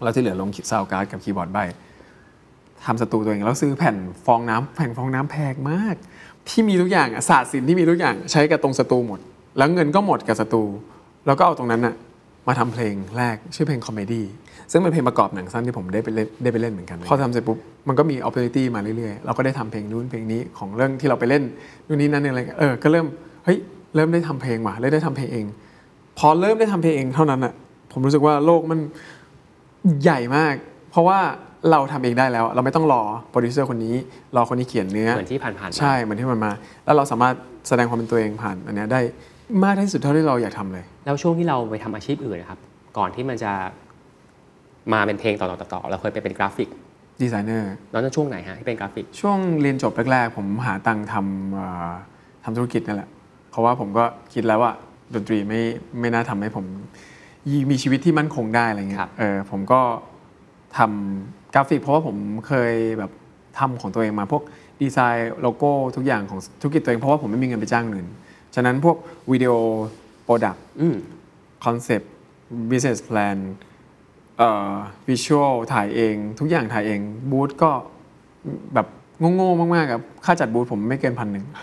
แล้วที่เหลือลงซาวการ์ดกับคีย์บอร์ดใบทำสตูตัวเองแล้วซื้อแผ่นฟองน้ำแพงมากที่มีทุกอย่างศาสตร์ศิลป์ที่มีทุกอย่างใช้กับตรงสตูหมดแล้วเงินก็หมดกับสตูแล้วก็เอาตรงนั้นน่ะมาทำเพลงแรกชื่อเพลงคอมเมดี้ซึ่งเป็นเพลงประกอบหนังสั้นที่ผมได้ไปเล่นเหมือนกันพอทำเสร็จปุ๊บมันก็มี opportunity มาเรื่อยๆเราก็ได้ทำเพลงนู้นเพลงนี้ของเรื่องที่เราไปเล่นนู่นนี่นั่นอะไรก็เริ่มได้ทำเพลงว่ะได้ทำเพลงเองพอเริ่มได้ทำเพลงเองเท่านั้นน่ะผมรู้สึกว่าโลกมันใหญ่มากเพราะว่าเราทำเองได้แล้วเราไม่ต้องรอโปรดิวเซอร์คนนี้รอคนนี้เขียนเนื้อเหมือนที่ผ่านๆใช่เหมือนที่มันมาแล้วเราสามารถแสดงความเป็นตัวเองผ่านอันนี้ได้มากที่สุดเท่าที่เราอยากทำเลยแล้วช่วงที่เราไปทำอาชีพอื่นนะครับก่อนที่มันจะมาเป็นเพลงต่อเราเคยไปเป็นกราฟิกดีไซเนอร์แล้วช่วงไหนฮะที่เป็นกราฟิกช่วงเรียนจบแรกๆผมหาตังค์ทำธุรกิจนั่นแหละเพราะว่าผมก็คิดแล้วว่าดนตรีไม่น่าทำให้ผมมีชีวิตที่มั่นคงได้อะไรเงี้ยผมก็ทำกราฟิกเพราะว่าผมเคยแบบทำของตัวเองมาพวกดีไซน์โลโก้ทุกอย่างของธุรกิจตัวเองเพราะว่าผมไม่มีเงินไปจ้างเงินฉะนั้นพวกวิดีโอโปรดักต์คอนเซปต์บิสเนสแพลนวิชวลถ่ายเองทุกอย่างถ่ายเองบูธก็แบบโง่ๆมากๆครับค่าจัดบูธผมไม่เกิน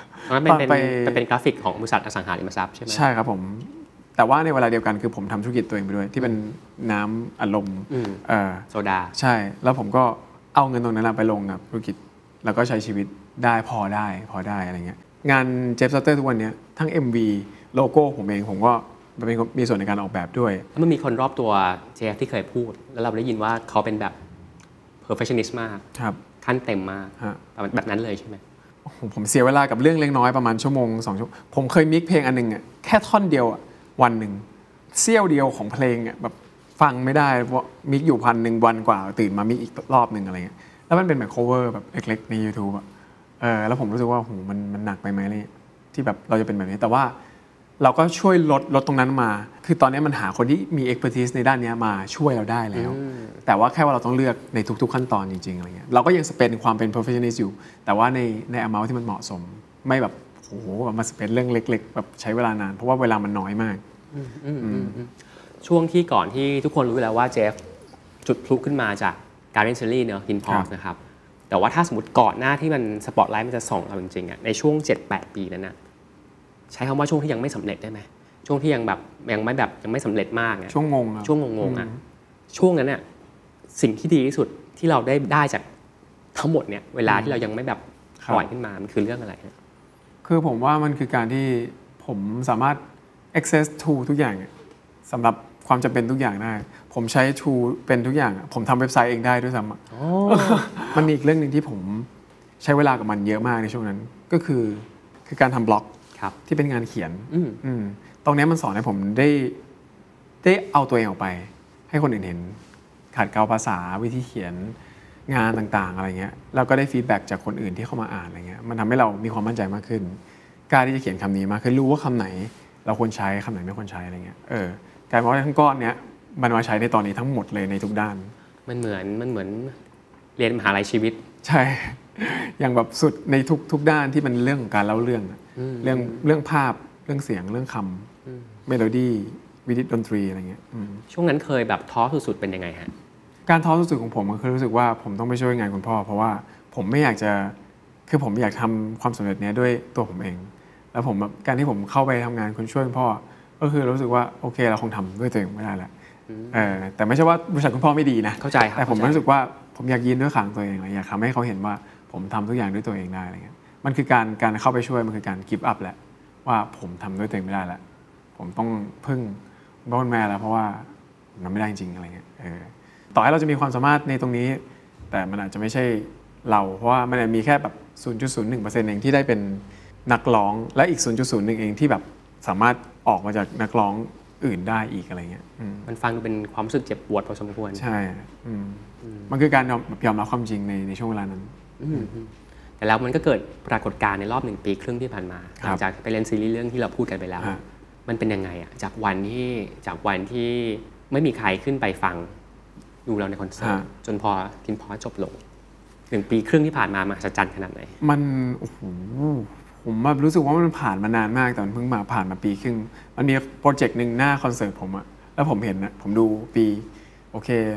1,000 เป็นกราฟิกของบริษัทอสังหาริมทรัพย์ใช่ไหมใช่ครับผมแต่ว่าในเวลาเดียวกันคือผมทำธุรกิจตัวเองไปด้วยที่เป็นน้ำอัดลมโซดาใช่แล้วผมก็เอาเงินตรงนั้นไปลงกับธุรกิจแล้วก็ใช้ชีวิตได้พอได้อะไรเงี้ยงานเจฟซัตเตอร์ทุกวันนี้ทั้ง MV โลโก้ผมเองผมก็มีส่วนในการออกแบบด้วยแล้วมันมีคนรอบตัวเจฟที่เคยพูดแล้วเราได้ยินว่าเขาเป็นแบบ perfectionist มากขั้นเต็มมากแบบนั้นเลยใช่ไหมผมเสียเวลากับเรื่องเล็กน้อยประมาณชั่วโมง2 ชั่วโมงผมเคยมิกเพลงอันนึงแค่ท่อนเดียววันหนึ่งเสี้ยวเดียวของเพลงแบบฟังไม่ได้เพราะมิกอยู่1,000 วันกว่าตื่นมามิกอีกรอบนึงอะไรเงี้ยแล้วมันเป็นแบบ cover แบบเล็กๆใน YouTube แล้วผมรู้สึกว่าโหมันหนักไปไหมเลยที่แบบเราจะเป็นแบบนี้แต่ว่าเราก็ช่วยลดตรงนั้นมาคือตอนนี้มันหาคนที่มี expertise ในด้านนี้มาช่วยเราได้แล้วแต่ว่าแค่ว่าเราต้องเลือกในทุกๆขั้นตอนจริงๆอะไรเงี้ยเราก็ยังสเปนความเป็น professionalist อยู่แต่ว่าใน amount ที่มันเหมาะสมไม่แบบโอ้โหมาสเปนเรื่องเล็กๆแบบใช้เวลานานเพราะว่าเวลามันน้อยมากช่วงที่ก่อนที่ทุกคนรู้แล้วว่าเจฟจุดพลุขึ้นมาจากการเล่นซีรีส์เนอะฮินพอสนะครับแต่ว่าถ้าสมมติก่อนหน้าที่มันสปอตไลท์มันจะส่องเราจริงๆในช่วง 7-8 ปีนั้นนะใช้คำว่าช่วงที่ยังไม่สำเร็จได้ไหมช่วงที่ยังไม่สำเร็จมากช่วงงงช่วงงงช่วงนั้นเนี่ยสิ่งที่ดีที่สุดที่เราได้จากทั้งหมดเนี่ยเวลาที่เรายังไม่แบบปล่อยขึ้นมามันคือเรื่องอะไรคือผมว่ามันคือการที่ผมสามารถ access tool ทุกอย่างสำหรับความจำเป็นทุกอย่างได้ผมใช้ tool เป็นทุกอย่างผมทำเว็บไซต์เองได้ด้วยซ้ำมันมีอีกเรื่องนึงที่ผมใช้เวลากับมันเยอะมากในช่วงนั้นก็คือการทำบล็อกที่เป็นงานเขียนตรงนี้มันสอนให้ผมได้เอาตัวเองออกไปให้คนอื่นเห็นขัดเกลาภาษาวิธีเขียนงานต่างๆอะไรเงี้ยแล้วก็ได้ฟีดแบ็กจากคนอื่นที่เข้ามาอ่านอะไรเงี้ยมันทำให้เรามีความมั่นใจมากขึ้นกล้าที่จะเขียนคำนี้มากขึ้นรู้ว่าคำไหนเราควรใช้คำไหนไม่ควรใช้อะไรเงี้ยกลายเป็นว่าทั้งก้อนเนี้ยมันมาใช้ในตอนนี้ทั้งหมดเลยในทุกด้านมันเหมือนเรียนมหาลัยชีวิตใช่อย่างแบบสุดในทุกด้านที่มันเรื่องของการเล่าเรื่องภาพเรื่องเสียงเรื่องคำเมโลดี้วิธีดนตรีอะไรเงี้ยช่วงนั้นเคยแบบท้อสุดๆเป็นยังไงฮะการท้อสุดๆของผมก็คือรู้สึกว่าผมต้องไปช่วยงานคุณพ่อเพราะว่าผมไม่อยากจะคือผมอยากทำความสำเร็จนี้ด้วยตัวผมเองแล้วผมแบบการที่ผมเข้าไปทำงานคุณช่วยคุณพ่อก็คือรู้สึกว่าโอเคเราคงทำด้วยตัวเองไม่ได้แล้วแต่ไม่ใช่ว่าบริษัทคุณพ่อไม่ดีนะเข้าใจครับแต่ผมรู้สึกว่าผมอยากยืนด้วยขาตัวเองอยากทำให้เขาเห็นว่าผมทำทุกอย่างด้วยตัวเองได้อะไรเงี้ยมันคือการเข้าไปช่วยมันคือการกิฟต์อัพแหละว่าผมทำด้วยตัวเองไม่ได้แล้วผมต้องพึ่งพ่อแม่แล้วเพราะว่ามันไม่ได้จริงอะไรเงี้ยต่อให้เราจะมีความสามารถในตรงนี้แต่มันอาจจะไม่ใช่เราเพราะว่ามันมีแค่แบบ 0.01% เองที่ได้เป็นนักร้องและอีก 0.01 เองที่แบบสามารถออกมาจากนักร้องอื่นได้อีกอะไรเงี้ยมันฟังดูเป็นความรู้สึกเจ็บปวดพอสมควรใช่มันคือการยอมรับความจริงในช่วงเวลานั้นแต่แล้วมันก็เกิดปรากฏการณ์ในรอบ1 ปีครึ่งที่ผ่านมาหลังจากไปเล่นซีรีส์เรื่องที่เราพูดกันไปแล้วมันเป็นยังไงอ่ะจากวันที่ไม่มีใครขึ้นไปฟังดูเราในคอนเสิร์ตจนพอทินพอจบลง1 ปีครึ่งที่ผ่านมามหัศจรรย์ขนาดไหนมันโอ้โหผมรู้สึกว่ามันผ่านมานานมากแต่มันเพิ่งมาผ่านมาปีครึ่งมันมีโปรเจกต์นึงหน้าคอนเสิร์ตผมอะแล้วผมเห็นนะผมดูปีโอเค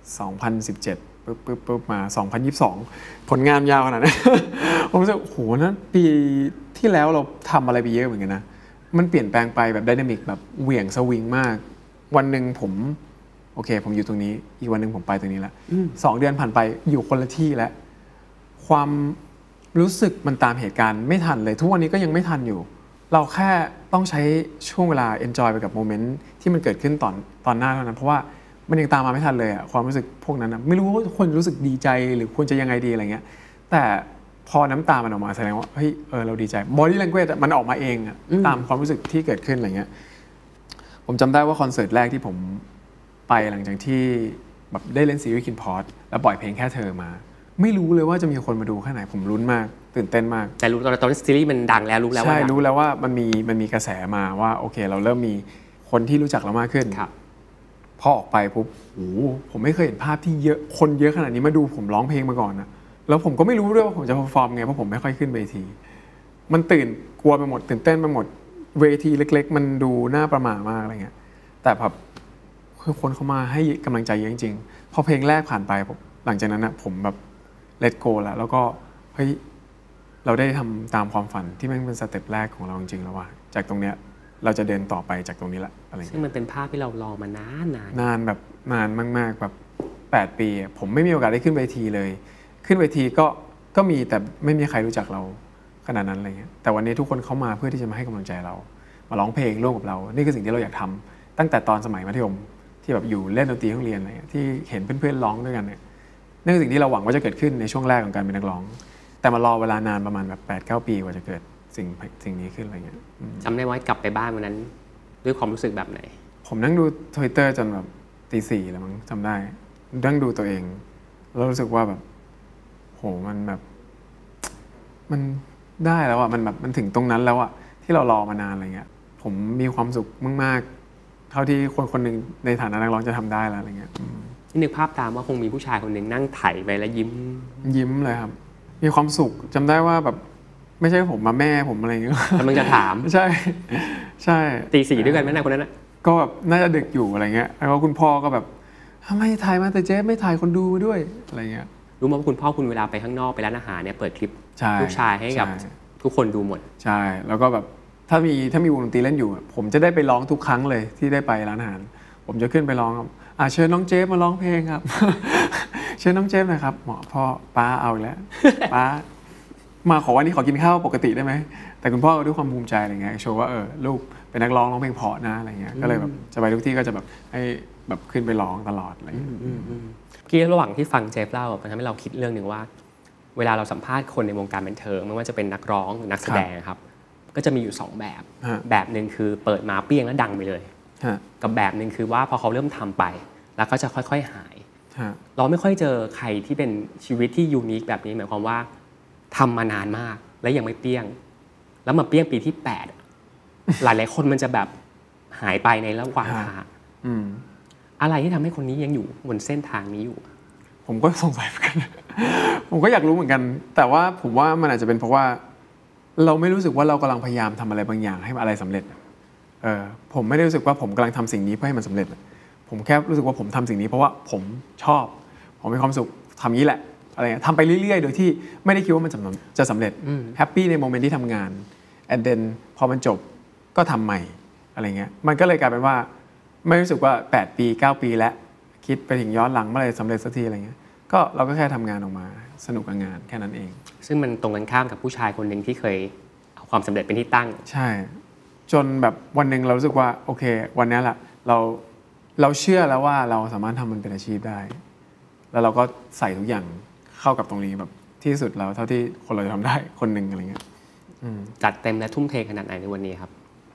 2017ปุ๊บมา2022ผลงานยาวขนาดนั้น ผมรู้สึกโหนั้นปีที่แล้วเราทำอะไรไปเยอะเหมือนกันนะมันเปลี่ยนแปลงไปแบบไดนามิกแบบเหวี่ยงสวิงมากวันหนึ่งผมโอเคผมอยู่ตรงนี้อีกวันหนึ่งผมไปตรงนี้แล้ว2 เดือนผ่านไปอยู่คนละที่แล้วความรู้สึกมันตามเหตุการณ์ไม่ทันเลยทุกวันนี้ก็ยังไม่ทันอยู่เราแค่ต้องใช้ช่วงเวลา enjoy ไปกับโมเมนต์ที่มันเกิดขึ้นตอนหน้าเท่านั้นเพราะว่ามันยังตามมาไม่ทันเลยอะความรู้สึกพวกนั้นนะไม่รู้ว่าคนรู้สึกดีใจหรือควรจะยังไงดีอะไรเงี้ยแต่พอน้ำตามันออกมาแสดงว่าเฮ้ยเราดีใจ body language มันออกมาเองอะตามความรู้สึกที่เกิดขึ้นอะไรเงี้ยผมจำได้ว่าคอนเสิร์ตแรกที่ผมไปหลังจากที่แบบได้เล่นซีรีส์คินพอดแล้วปล่อยเพลงแค่เธอมาไม่รู้เลยว่าจะมีคนมาดูแค่ไหนผมลุ้นมากตื่นเต้นมากแต่รู้ตอนซีรีส์มันดังแล้วรู้แล้วว่าใช่รู้แล้วว่ามันมีกระแสมาว่าโอเคเราเริ่มมีคนที่รู้จักเรามากขึ้นพอออกไปปุ๊บโอ้ผมไม่เคยเห็นภาพที่เยอะคนเยอะขนาดนี้มาดูผมร้องเพลงมาก่อนนะแล้วผมก็ไม่รู้ด้วยว่าผมจะเพอร์ฟอร์มไงเพราะผมไม่ค่อยขึ้นเวทีมันกลัวไปหมดตื่นเต้นไปหมดเวทีเล็กๆมันดูน่าประหม่ามากอะไรเงี้ยแต่แบบคือคนเขามาให้กำลังใจเยอะจริงๆพอเพลงแรกผ่านไปหลังจากนั้นนะผมแบบเลทโกแล้วก็เฮ้ยเราได้ทำตามความฝันที่มันเป็นสเต็ปแรกของเราจริงๆแล้วว่าจากตรงเนี้ยเราจะเดินต่อไปจากตรงนี้แหละอะไรซึ่งมันเป็นภาพที่เรารอมานานแบบนานมากๆแบบ8 ปีผมไม่มีโอกาสได้ขึ้นเวทีเลยขึ้นเวทีก็มีแต่ไม่มีใครรู้จักเราขนาดนั้นอะไรเงี้ยแต่วันนี้ทุกคนเข้ามาเพื่อที่จะมาให้กำลังใจเรามาร้องเพลงร่วมกับเรานี่คือสิ่งที่เราอยากทำตั้งแต่ตอนสมัยมัธยมที่แบบอยู่เล่นดนตรีห้องเรียนอะไรที่เห็นเพื่อนๆร้องด้วยกันเนี่ยนั่นคือสิ่งที่เราหวังว่าจะเกิดขึ้นในช่วงแรกของการเป็นนักร้องแต่มารอเวลานานประมาณแบบ 8-9 ปีกว่าจะเกิดสิ่งนี้ขึ้นอะไรเงี้ยจำได้ว่ากลับไปบ้านวันนั้นด้วยความรู้สึกแบบไหนผมนั่งดู Twitter จนแบบตี 4แล้วมั้งจำได้นั่งดูตัวเองแล้วรู้สึกว่าแบบโหมันแบบมันได้แล้วอ่ะมันแบบมันถึงตรงนั้นแล้วอ่ะที่เรารอมานานอะไรเงี้ยผมมีความสุขมากๆเท่าที่คนหนึ่งในฐานะนักร้องจะทำได้แล้วอะไรเงี้ยนึกภาพตามว่าคงมีผู้ชายคนหนึ่งนั่งไถไปแล้วยิ้มเลยครับมีความสุขจำได้ว่าแบบไม่ใช่ผมมาแม่ผมอะไรอย่างเงี้ยกำลังจะถามใช่ตี 4ด้วยกันไหมนะคนนั้นก็แบบน่าจะดึกอยู่อะไรเงี้ยแล้วคุณพ่อก็แบบทำไมถ่ายมาแต่เจ๊ไม่ถ่ายคนดูมาด้วยอะไรเงี้ยรู้มั้ยว่าคุณพ่อคุณเวลาไปข้างนอกไปร้านอาหารเนี่ยเปิดคลิปลูกชายให้กับทุกคนดูหมดใช่แล้วก็แบบถ้ามีวงดนตรีเล่นอยู่ผมจะได้ไปร้องทุกครั้งเลยที่ได้ไปร้านอาหารผมจะขึ้นไปร้องเชิญน้องเจฟมาร้องเพลงครับ เชิญน้องเจฟหน่อยครับหมอพ่อป้าเอาแล้ว ป้ามาขอวันนี้ขอกินข้าวปกติได้ไหมแต่คุณพ่อก็ด้วยความภูมิใจอะไรเงี้ยโชว์ว่าลูกเป็นนักร้องเพลงเพราะนะอะไรเงี้ยก็เลยแบบจะไปทุกที่ก็จะแบบให้แบบขึ้นไปร้องตลอดอะไรเงี้ยกี้ระหว่างที่ฟังเจฟเล่ามันทำให้เราคิดเรื่องหนึ่งว่าเวลาเราสัมภาษณ์คนในวงการบันเทิงไม่ว่าจะเป็นนักร้องหรือนักแสดงครับก็จะมีอยู่2แบบนึงคือเปิดมาเปี้ยงแล้วดังไปเลยกับแบบนึงคือว่าพอเขาเริ่มทำไปแล้วก็จะค่อยๆหายเราไม่ค่อยเจอใครที่เป็นชีวิตที่ยูนิคแบบนี้หมายความว่าทำมานานมากและยังไม่เปี้ยงแล้วมาเปี้ยงปีที่8หลายๆคนมันจะแบบหายไปในระหว่างทางอะไรที่ทำให้คนนี้ยังอยู่บนเส้นทางนี้อยู่ผมก็สงสัยเหมือนกันผมก็อยากรู้เหมือนกันแต่ว่าผมว่ามันอาจจะเป็นเพราะว่าเราไม่รู้สึกว่าเรากำลังพยายามทำอะไรบางอย่างให้อะไรสำเร็จผมไม่ได้รู้สึกว่าผมกำลังทำสิ่งนี้เพื่อให้มันสำเร็จผมแค่รู้สึกว่าผมทำสิ่งนี้เพราะว่าผมชอบผมมีความสุขทำนี้แหละอะไรทำไปเรื่อยๆโดยที่ไม่ได้คิดว่ามันจะสำเร็จแฮปปี้ในโมเมนต์ที่ทำงาน and then พอมันจบก็ทำใหม่อะไรเงี้ยมันก็เลยกลายเป็นว่าไม่รู้สึกว่า8 ปี9 ปีแล้วคิดไปถึงย้อนหลังเมื่อไหร่สำเร็จสักทีอะไรเงี้ยก็เราก็แค่ทำงานออกมาสนุกกับงานแค่นั้นเองซึ่งมันตรงกันข้ามกับผู้ชายคนหนึ่งที่เคยเอาความสำเร็จเป็นที่ตั้งใช่จนแบบวันหนึ่งเรารู้สึกว่าโอเควันนี้แหละเราเชื่อแล้วว่าเราสามารถทำมันเป็นอาชีพได้แล้วเราก็ใส่ทุกอย่างเข้ากับตรงนี้แบบที่สุดแล้วเท่าที่คนเราจะทำได้คนหนึ่งอะไรเงี้ยจัดเต็มและทุ่มเทขนาดไหนในวันนี้ครับ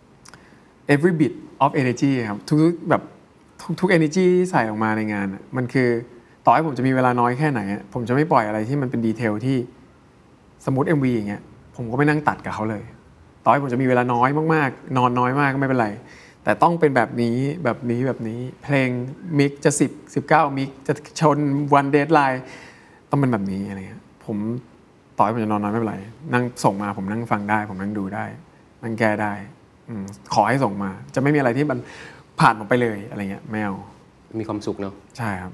every bit of energy ครับทุกแบบทุก energy ที่ใส่ออกมาในงานมันคือต่อให้ผมจะมีเวลาน้อยแค่ไหนผมจะไม่ปล่อยอะไรที่มันเป็นดีเทลที่สมมุติ MV อย่างเงี้ยผมก็ไม่นั่งตัดกับเขาเลยต่อให้ผมจะมีเวลาน้อยมากๆนอนน้อยมากก็ไม่เป็นไรแต่ต้องเป็นแบบนี้เพลงมิกจะ19มิกจะชนวันเดดไลน์ต้องเป็นแบบนี้อะไรเงี้ยผมต่อให้ผมจะนอนน้อยไม่เป็นไรนั่งส่งมาผมนั่งฟังได้ผมนั่งดูได้นั่งแก้ได้ขอให้ส่งมาจะไม่มีอะไรที่มันผ่านผมไปเลยอะไรเงี้ยไม่เอามีความสุขเนาะใช่ครับ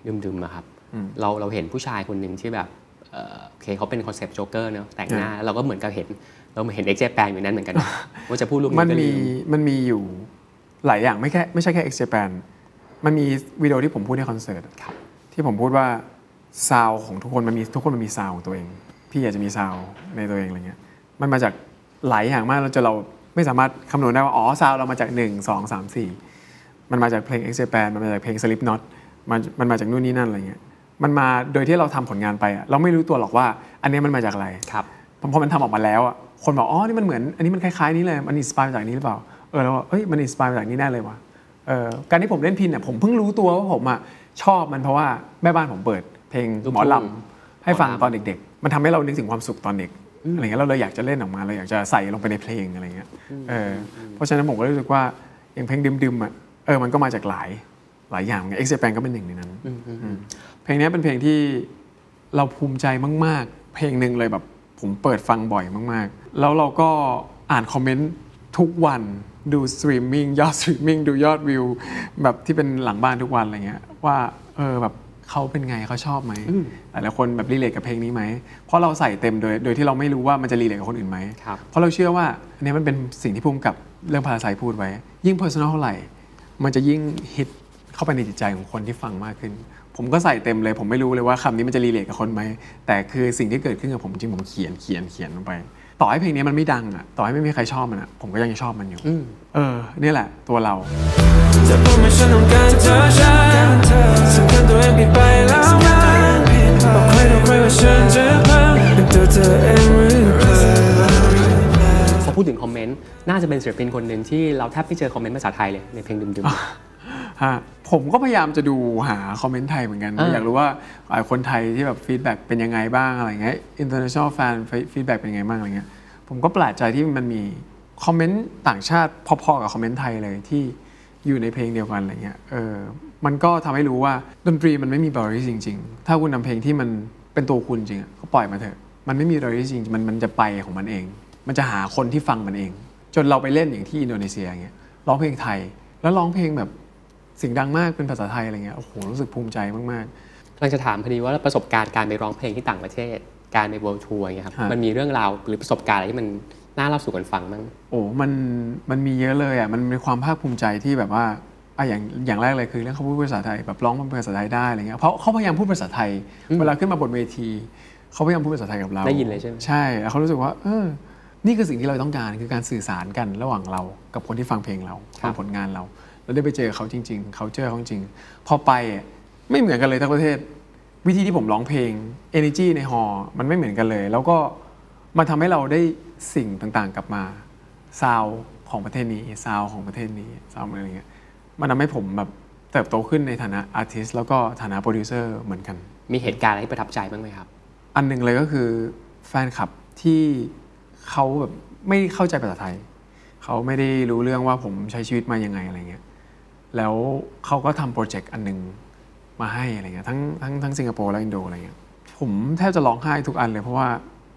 ดึมๆอะครับเราเห็นผู้ชายคนหนึ่งที่แบบโอเคเขาเป็นคอนเซปต์โจ๊กเกอร์เนาะแต่งหน้าเราก็เหมือนกับเราเห็น X Japan อยู่นั้นเหมือนกันว่าจะพูดรูปนี้ก็ลืมมันมีอยู่หลายอย่างไม่ใช่แค่ X Japan มันมีวิดีโอที่ผมพูดในคอนเสิร์ตที่ผมพูดว่าซาวของทุกคนทุกคนมันมีซาวของตัวเองพี่อยากจะมีซาวในตัวเองอะไรเงี้ยมันมาจากหลายอย่างมากเราไม่สามารถคำนวณได้ว่าซาวเรามาจาก1 2 3 4มันมาจากเพลง X Japan มันมาจากเพลง Slipknot มันมาจากนู่นนี่นั่นอะไรเงี้ยมันมาโดยที่เราทำผลงานไปเราไม่รู้ตัวหรอกว่าอันนี้มันมาจากอะไรพอมันทำออกมาแล้วคนบอกนี่มันเหมือนอันนี้มันคล้ายๆนี้เลยมันอินสไปร์มาจากนี้หรือเปล่าแล้วมันอินสไปร์มาจากนี้แน่เลยว่ะการที่ผมเล่นพินผมเพิ่งรู้ตัวว่าผมชอบมันเพราะว่าแม่บ้านผมเปิดเพลงหมอลำให้ฟังตอนเด็กๆมันทำให้เรานึกถึงความสุขตอนเด็กอะไรเงี้ยเราเลยอยากจะเล่นออกมาเราอยากจะใส่ลงไปในเพลงอะไรเงี้ยเพราะฉะนั้นผมก็รู้สึกว่าอย่างเพลงดึมๆมันก็มาจากหลายอย่างX Japan ก็เป็นหนึ่งในนั้นเพลงนี้เป็นเพลงที่เราภูมิใจมากๆเพลงหนึ่งเลยแบบผมเปิดฟังบ่อยมากๆแล้วเราก็อ่านคอมเมนต์ทุกวันดูสตรีมมิ่งยอดสตรีมมิ่งดูยอดวิวแบบที่เป็นหลังบ้านทุกวันอะไรเงี้ยว่าแบบเขาเป็นไงเขาชอบไหมหลายคนแบบรีเลทกับเพลงนี้ไหมเพราะเราใส่เต็มโดยที่เราไม่รู้ว่ามันจะรีเลทกับคนอื่นไหมเพราะเราเชื่อว่าอันนี้มันเป็นสิ่งที่ภูมิกับเรื่องภาษาไทยพูดไว้ยิ่ง personal เท่าไหร่มันจะยิ่งฮิตเข้าไปในจิตใจของคนที่ฟังมากขึ้นผมก็ใส่เต็มเลยผมไม่รู้เลยว่าคำนี้มันจะรีเลทกับคนไหมแต่คือสิ่งที่เกิดขึ้นกับผมจริงผมเขียนลงไปต่อให้เพลงนี้มันไม่ดังต่อให้ไม่มีใครชอบมันผมก็ยังชอบมันอยู่นี่แหละตัวเราจะพูดไม่ฉันต้องการเธอใช่สำคัญตัวเองผิดไปแล้วไหมบอกใครต่อใครว่าฉันจะพังเป็นตัวเธอเองหรือเปล่าพอพูดถึงคอมเมนต์น่าจะเป็นศิลปินคนหนึ่งที่เราแทบไม่เจอคอมเมนต์ภาษาไทยเลยในเพลงดึมผมก็พยายามจะดูหาคอมเมนต์ไทยเหมือนกันอยากรู้ว่าคนไทยที่แบบฟีดแบ็กเป็นยังไงบ้างอะไรเงี้ย international fan feedback เป็นยังไงบ้างอะไรเงี้ยผมก็แปลกใจที่มันมีคอมเมนต์ต่างชาติพอๆกับคอมเมนต์ไทยเลยที่อยู่ในเพลงเดียวกันอะไรเงี้ยมันก็ทำให้รู้ว่าดนตรีมันไม่มี boundary จริงๆถ้าคุณทำเพลงที่มันเป็นตัวคุณจริงก็ปล่อยมาเถอะมันไม่มี boundary จริงมันจะไปของมันเองมันจะหาคนที่ฟังมันเองจนเราไปเล่นอย่างที่อินโดนีเซียอย่างเงี้ยร้องเพลงไทยแล้วร้องเพลงแบบเสียงดังมากเป็นภาษาไทยอะไรเงี้ยโอ้โหรู้สึกภูมิใจมากๆกำลังจะถามพอดีว่าประสบการณ์การไปร้องเพลงที่ต่างประเทศการไป World Tour อย่างเงี้ยครับมันมีเรื่องราวหรือประสบการณ์อะไรที่มันน่าเล่าสู่กันฟังมั้งมันมีเยอะเลยมันมีความภาคภูมิใจที่แบบว่าอย่างแรกเลยคือเรื่องเขาพูดภาษาไทยแบบร้องเป็นภาษาไทยได้อะไรเงี้ยเพราะเขาพยายามพูดภาษาไทยเวลาขึ้นมาบนเวทีเขาพยายามพูดภาษาไทยกับเราได้ยินเลยใช่ไหมใช่เขารู้สึกว่านี่คือสิ่งที่เราต้องการคือการสื่อสารกันระหว่างเรากับคนที่ฟังเพลงเราฟังผลงานเราได้ไปเจอเขาจริงๆเขาเจอเขาจริงพอไปไม่เหมือนกันเลยทั้งประเทศวิธีที่ผมร้องเพลง energy ในฮอลล์มันไม่เหมือนกันเลยแล้วก็มันทำให้เราได้สิ่งต่างๆกลับมาซาวของประเทศนี้ซาวของประเทศนี้ซาวอะไรเงี้ยมันทำให้ผมแบบเติบโตขึ้นในฐานะอาร์ติสต์แล้วก็ฐานะโปรดิวเซอร์เหมือนกันมีเหตุการณ์อะไรที่ประทับใจบ้างไหมครับอันนึงเลยก็คือแฟนคลับที่เขาแบบไม่เข้าใจภาษาไทยเขาไม่ได้รู้เรื่องว่าผมใช้ชีวิตมายังไงอะไรเงี้ยแล้วเขาก็ทำโปรเจกต์อันนึงมาให้อะไรเงี้ยทั้งสิงคโปร์และอินโดอะไรเงี้ยผมแทบจะร้องไห้ทุกอันเลยเพราะว่า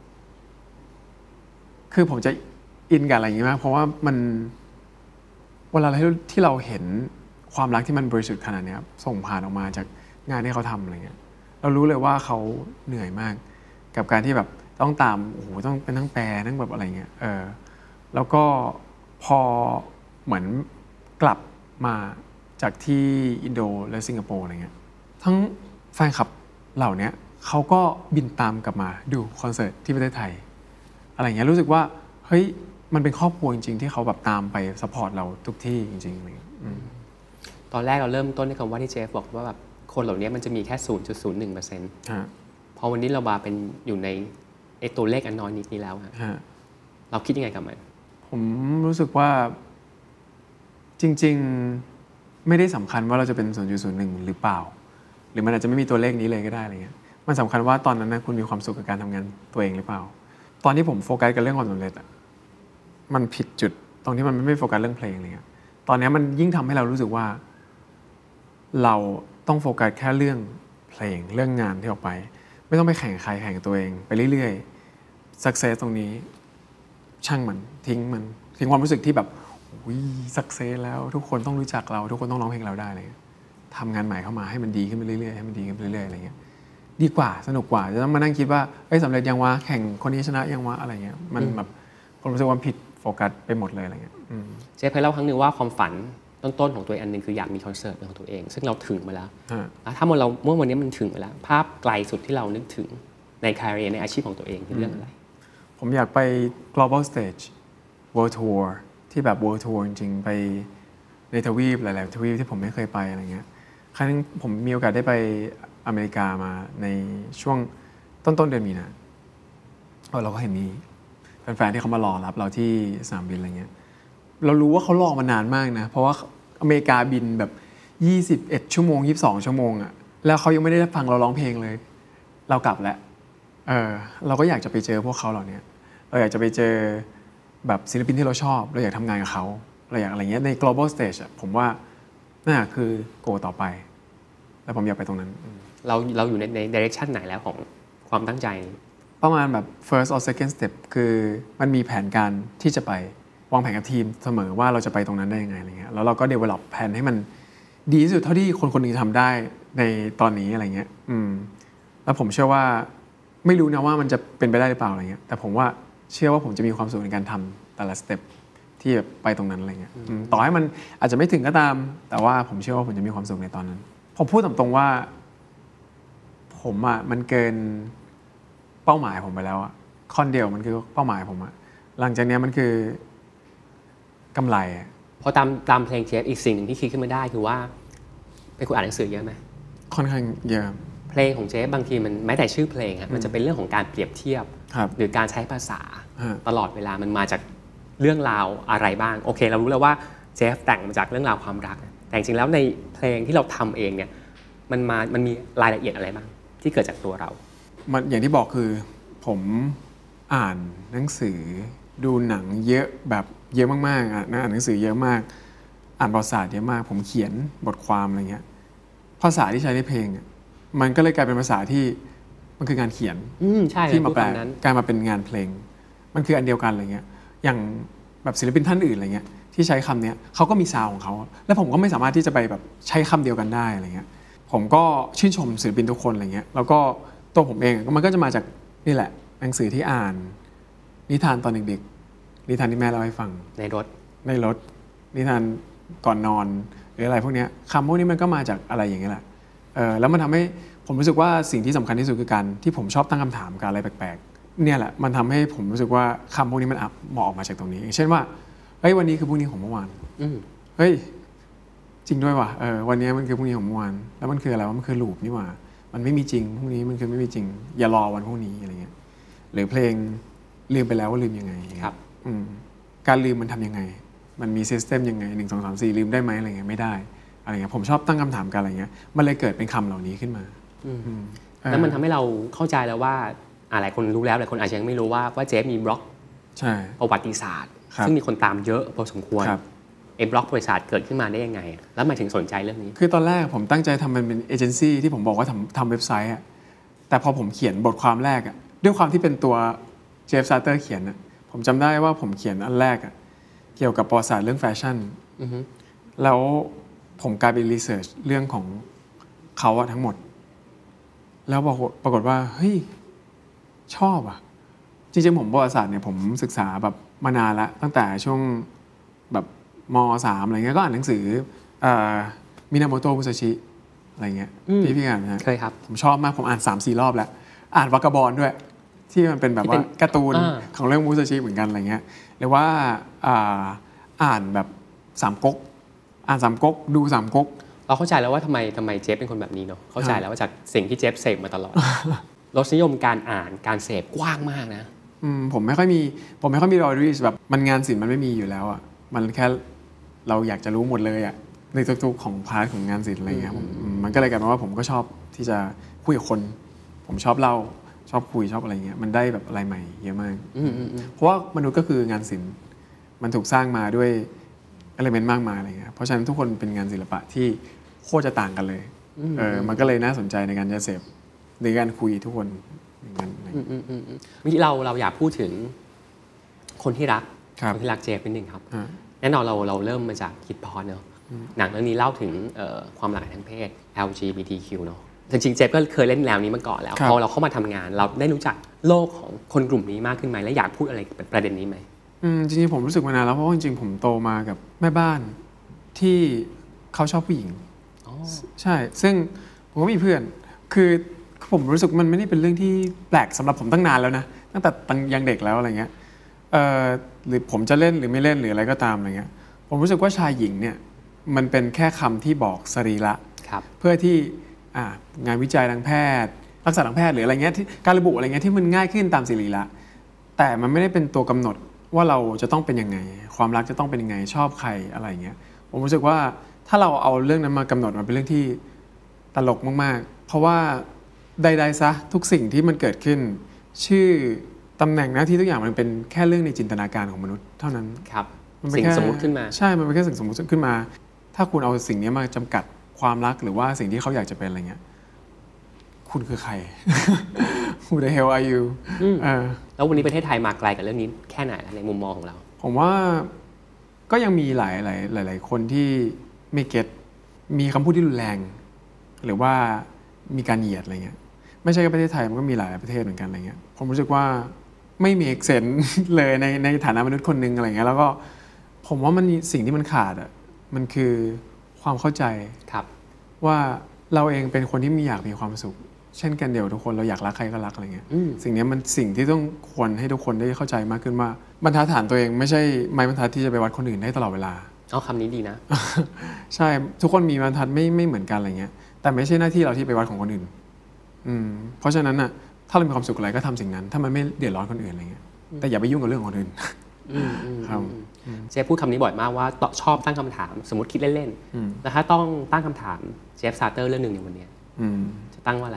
คือผมจะอินกับอะไรอย่างงี้มากเพราะว่ามันเวลาที่เราเห็นความรักที่มันบริสุทธิ์ขนาดนี้ส่งผ่านออกมาจากงานที่เขาทำอะไรเงี้ยเรารู้เลยว่าเขาเหนื่อยมากกับการที่แบบต้องตามโอ้โหต้องเป็นทั้งแปลทั้งแบบอะไรเงี้ยแล้วก็พอเหมือนกลับมาจากที่อินโดและสิงคโปร์อะไรเงี้ยทั้งแฟนคลับเหล่านี้เขาก็บินตามกลับมาดูคอนเสิร์ตที่ประเทศไทยอะไรเงี้ยรู้สึกว่าเฮ้ยมันเป็นครอบครัวจริงๆที่เขาแบบตามไปซัพพอร์ตเราทุกที่จริงๆตอนแรกเราเริ่มต้นด้วยคำว่าที่เจฟบอกว่าแบบคนเหล่านี้มันจะมีแค่ 0.01% พอวันนี้เรามาเป็นอยู่ในตัวเลขอันน้อยนิดนี้แล้วเราคิดยังไงกับมันผมรู้สึกว่าจริงๆไม่ได้สำคัญว่าเราจะเป็น 0.01 หรือเปล่าหรือมันอาจจะไม่มีตัวเลขนี้เลยก็ได้อะไรเงี้ยมันสำคัญว่าตอนนั้นนะคุณมีความสุขกับการทำงานตัวเองหรือเปล่าตอนที่ผมโฟกัสกับเรื่องความสำเร็จมันผิดจุดตรงที่มันไม่โฟกัสเรื่องเพลงอะไรเงี้ยตอนนี้มันยิ่งทำให้เรารู้สึกว่าเราต้องโฟกัสแค่เรื่องเพลงเรื่องงานที่ออกไปไม่ต้องไปแข่งใครแข่งตัวเองไปเรื่อยๆ success ตรงนี้ช่างมันทิ้งความรู้สึกที่แบบสักเซสแล้วทุกคนต้องรู้จักเราทุกคนต้องร้องเพลงเราได้เลยทำงานใหม่เข้ามาให้มันดีขึ้นไปเรื่อยๆให้มันดีขึ้นไปเรื่อยๆอะไรเงี้ยดีกว่าสนุกกว่าจะต้องมานั่งคิดว่าสำเร็จยังวะแข่งคนนี้ชนะยังวะอะไรเงี้ยมันแบบผมรู้สึกว่าผิดโฟกัสไปหมดเลยอะไรเงี้ยเจฟเคยเล่าครั้งหนึ่งว่าความฝันต้นของตัวเองอันนึงคืออยากมีคอนเสิร์ตเป็นของตัวเองซึ่งเราถึงมาแล้วถ้าเมื่อวันนี้มันถึงมาแล้วภาพไกลสุดที่เรานึกถึงในคาเรียในอาชีพของตัวเองคือเรื่องอะไรผมอยากไป global stage world tour ที่แบบ world tour จริงๆไปในทวีปหลายๆทวีปที่ผมไม่เคยไปอะไรเงี้ยครั้งนึงผมมีโอกาสได้ไปอเมริกามาในช่วงต้นเดือนมีนาเราก็เห็นมีแฟนๆที่เขามารอรับเราที่สนามบินอะไรเงี้ยเรารู้ว่าเขารอมานานมากนะเพราะว่าอเมริกาบินแบบ21 ชั่วโมง 22 ชั่วโมงอะแล้วเขายังไม่ได้ฟังเราร้องเพลงเลยเรากลับแล้วเราก็อยากจะไปเจอพวกเขาเหล่านี้เราอยากจะไปเจอแบบศิลปินที่เราชอบเราอยากทำงานกับเขาเราอยากอะไรเงี้ยใน global stage ผมว่าน่าคือโกต่อไปแล้วผมอยากไปตรงนั้นเราอยู่ใน direction ไหนแล้วของความตั้งใจประมาณแบบ first or second step คือมันมีแผนการที่จะไปวางแผนกับทีมเสมอว่าเราจะไปตรงนั้นได้ยังไงอะไรเงี้ยแล้วเราก็ develop แผนให้มันดีที่สุดเท่าที่คนนึงจะทำได้ในตอนนี้อะไรเงี้ยแล้วผมเชื่อว่าไม่รู้นะว่ามันจะเป็นไปได้หรือเปล่าอะไรเงี้ยแต่ผมว่าเชื่อว่าผมจะมีความสุขในการทำแต่ละสเต็ปที่ไปตรงนั้นอะไรเงี้ยต่อให้มันอาจจะไม่ถึงก็ตามแต่ว่าผมเชื่อว่าผมจะมีความสุขในตอนนั้นผมพูดตรงๆว่าผมมันเกินเป้าหมายผมไปแล้วคอนเดียวมันคือเป้าหมายผมหลังจากนี้มันคือกำไรพอตามเพลงเจฟอีกสิ่งหนึ่งที่คิดขึ้นมาได้คือว่าเป็นคนอ่านหนังสือเยอะไหมค่อนข้างเยอะเพลงของเจฟบางทีมันแม้แต่ชื่อเพลงมันจะเป็นเรื่องของการเปรียบเทียบหรือการใช้ภาษาตลอดเวลามันมาจากเรื่องราวอะไรบ้างโอเคเรารู้แล้วว่าเจฟแต่งมาจากเรื่องราวความรักแต่จริงๆแล้วในเพลงที่เราทำเองเนี่ยมันมีรายละเอียดอะไรบ้างที่เกิดจากตัวเรามันอย่างที่บอกคือผมอ่านหนังสือดูหนังเยอะแบบเยอะมากๆอ่านหนังสือเยอะมากอ่านประวัติศาสตร์เยอะมากผมเขียนบทความอะไรเงี้ยภาษาที่ใช้ในเพลงมันก็เลยกลายเป็นภาษาที่มันคืองานเขียนที่มาแปลกลายมาเป็นงานเพลงมันคืออันเดียวกันอะไรเงี้ยอย่างแบบศิลปินท่านอื่นอะไรเงี้ยที่ใช้คำนี้เขาก็มีซาวของเขาแล้วผมก็ไม่สามารถที่จะไปแบบใช้คำเดียวกันได้อะไรเงี้ยผมก็ชื่นชมศิลปินทุกคนอะไรเงี้ยแล้วก็ตัวผมเองมันก็จะมาจากนี่แหละหนังสือที่อ่านนิทานตอนเด็กๆนิทานที่แม่เล่าให้ฟังในรถนิทานก่อนนอนหรืออะไรพวกนี้คำพวกนี้มันก็มาจากอะไรอย่างเงี้ยแหละแล้วมันทำให้ผมรู้สึกว่าสิ่งที่สำคัญที่สุดคือการที่ผมชอบตั้งคำถามกับอะไรแปลกๆเนี่ยแหละมันทำให้ผมรู้สึกว่าคำพวกนี้มันเหมาะออกมาจากตรงนี้อย่างเช่นว่าวันนี้คือพรุ่งนี้ของเมื่อวานจริงด้วยว่ะวันนี้มันคือพรุ่งนี้ของเมื่อวานแล้วมันคืออะไรวะมันคือลูปนี่หว่ามันไม่มีจริงพรุ่งนี้มันคือไม่มีจริงอย่ารอวันพรุ่งนี้อะไรเงี้ยหรือเพลงลืมไปแล้วว่าลืมยังไงครับการลืมมันทำยังไงมันมีซิสเต็มยังไง1 2 3 4ลืมได้ไหมอะไรเงี้ยไม่ได้อะไรเงี้ยผมชอบตั้งคำถามกันอะไรเงี้ยมันเลยเกิดเป็นคำเหล่านี้ขึ้นมาแล้วมันทำให้เราเข้าใจแล้วว่าหลายคนรู้แล้วหลายคนอาจจะยังไม่รู้ว่าเจฟมีบล็อกประวัติศาสตร์ซึ่งมีคนตามเยอะพอสมควรบล็อกประวัติศาสตร์เกิดขึ้นมาได้ยังไงแล้วมาถึงสนใจเรื่องนี้คือตอนแรกผมตั้งใจทำมันเป็นเอเจนซี่ที่ผมบอกว่าทำเว็บไซต์แต่พอผมเขียนบทความแรกด้วยความที่เป็นตัวเจฟซาเตอร์เขียนผมจำได้ว่าผมเขียนอันแรกเกี่ยวกับประวัติศาสตร์เรื่องแฟชั่นแล้วผมกลายไปรีเสิร์ชเรื่องของเขาทั้งหมดแล้วปรากฏว่าเฮ้ยชอบจริงๆผมประวัติศาสตร์เนี่ยผมศึกษาแบบมานานแล้วตั้งแต่ช่วงแบบม.3 อะไรเงี้ยก็อ่านหนังสือมินาโมโตะมุซาชิอะไรเงี้ยพี่อ่านนะเคยครับผมชอบมากผมอ่าน 3-4 รอบแล้วอ่านวากาบอนด้วยที่มันเป็นแบบว่าการ์ตูนของเรื่องมุซาชิเหมือนกันอะไรเงี้ยหรือว่าอ่านแบบสามก๊กอ่านสามก๊กดูสามก๊กเราเข้าใจแล้วว่าทำไมเจฟเป็นคนแบบนี้เนาะเข้าใจแล้วว่าจากสิ่งที่เจฟเสพมาตลอดรสนิยมการอ่านการเสพกว้างมากนะผมไม่ค่อยมีรอยรีสแบบมันงานศิลป์มันไม่มีอยู่แล้วมันแค่เราอยากจะรู้หมดเลยในทุกๆของพาร์ทของงานศิลป์อะไรเงี้ยมันก็เลยกลายเป็นว่าผมก็ชอบที่จะคุยกับคนผมชอบเล่าชอบคุยชอบอะไรเงี้ยมันได้แบบอะไรใหม่เยอะมากเพราะว่ามนุษย์ก็คืองานศิลป์มันถูกสร้างมาด้วยเอลิเมนต์มากมายอะไรเงี้ยเพราะฉะนั้นทุกคนเป็นงานศิลปะที่โคตรจะต่างกันเลยมันก็เลยน่าสนใจในการจะเสพในการคุยทุกคนอย่างนั้นวันนี้เราอยากพูดถึงคนที่รักเจฟนิดนึงครับแน่นอนเราเริ่มมาจากคิดพอเนอะหนังเรื่องนี้เล่าถึงความหลากหลายทางเพศ LGBTQ เนาะจริงๆเจฟก็เคยเล่นแนวนี้มาก่อนแล้วพอเราเข้ามาทำงานเราได้รู้จักโลกของคนกลุ่มนี้มากขึ้นไหมและอยากพูดอะไรกับประเด็นนี้ไหมจริงๆผมรู้สึกมานานแล้วเพราะว่าจริงๆผมโตมากับแม่บ้านที่เขาชอบผู้หญิงใช่ซึ่งผมก็มีเพื่อนคือผมรู้สึกมันไม่ได้เป็นเรื่องที่แปลกสำหรับผมตั้งนานแล้วนะตั้งแต่ยังเด็กแล้วอะไรเงี้ยหรือผมจะเล่นหรือไม่เล่นหรืออะไรก็ตามอะไรเงี้ยผมรู้สึกว่าชายหญิงเนี่ยมันเป็นแค่คำที่บอกสรีระเพื่อที่งานวิจัยทางแพทย์รักษาทางแพทย์หรืออะไรเงี้ยที่การระบุอะไรเงี้ยที่มันง่ายขึ้นตามสรีระแต่มันไม่ได้เป็นตัวกำหนดว่าเราจะต้องเป็นยังไงความรักจะต้องเป็นยังไงชอบใครอะไรเงี้ยผมรู้สึกว่าถ้าเราเอาเรื่องนั้นมากำหนดมันเป็นเรื่องที่ตลกมากๆเพราะว่าใดๆซะทุกสิ่งที่มันเกิดขึ้นชื่อตำแหน่งหน้าที่ทุกอย่างมันเป็นแค่เรื่องในจินตนาการของมนุษย์เท่านั้นครับสิ่งสมมติขึ้นมาใช่มันเป็นแค่สิ่งสมมติขึ้นมาถ้าคุณเอาสิ่งนี้มาจำกัดความรักหรือว่าสิ่งที่เขาอยากจะเป็นอะไรเงี้ยคุณคือใคร Who the hell are you แล้ววันนี้ประเทศไทยมาไกลกับเรื่องนี้แค่ไหนในมุมมองของเราผมว่าก็ยังมีหลายคนที่ไม่เก็ตมีคำพูดที่รุนแรงหรือว่ามีการเหยียดอะไรเงี้ยไม่ใช่แค่ประเทศไทยมันก็มีหลายประเทศเหมือนกันอะไรเงี้ยผมรู้สึกว่าไม่มีเซนส์เลยในฐานะมนุษย์คนนึงอะไรเงี้ยแล้วก็ผมว่ามันสิ่งที่มันขาดอ่ะมันคือความเข้าใจว่าเราเองเป็นคนที่อยากมีความสุขเช่นกันเดียวทุกคนเราอยากรักใครก็รักอะไรเงี้ยสิ่งนี้มันสิ่งที่ต้องควรให้ทุกคนได้เข้าใจมากขึ้นว่าบรรทัดฐานตัวเองไม่ใช่ไม้บรรทัดที่จะไปวัดคนอื่นได้ตลอดเวลาคำนี้ดีนะใช่ทุกคนมีบรรทัดไม่เหมือนกันอะไรเงี้ยแต่ไม่ใช่หน้าที่เราที่ไปวัดของคนอื่นเพราะฉะนั้นอ่ะถ้าเรามีความสุขอะไรก็ทำสิ่งนั้นถ้ามันไม่เดือดร้อนคนอื่นอะไรเงี้ยแต่อย่าไปยุ่งกับเรื่องของคนอื่นครับเจฟพูดคำนี้บ่อยมากว่าชอบตั้งคำถามสมมติคิดเล่นๆแล้วถ้าต้องตั้งคำถามเจฟซาเตอร์เรื่องหนึ่งในวันนี้จะตั้งว่าอะไร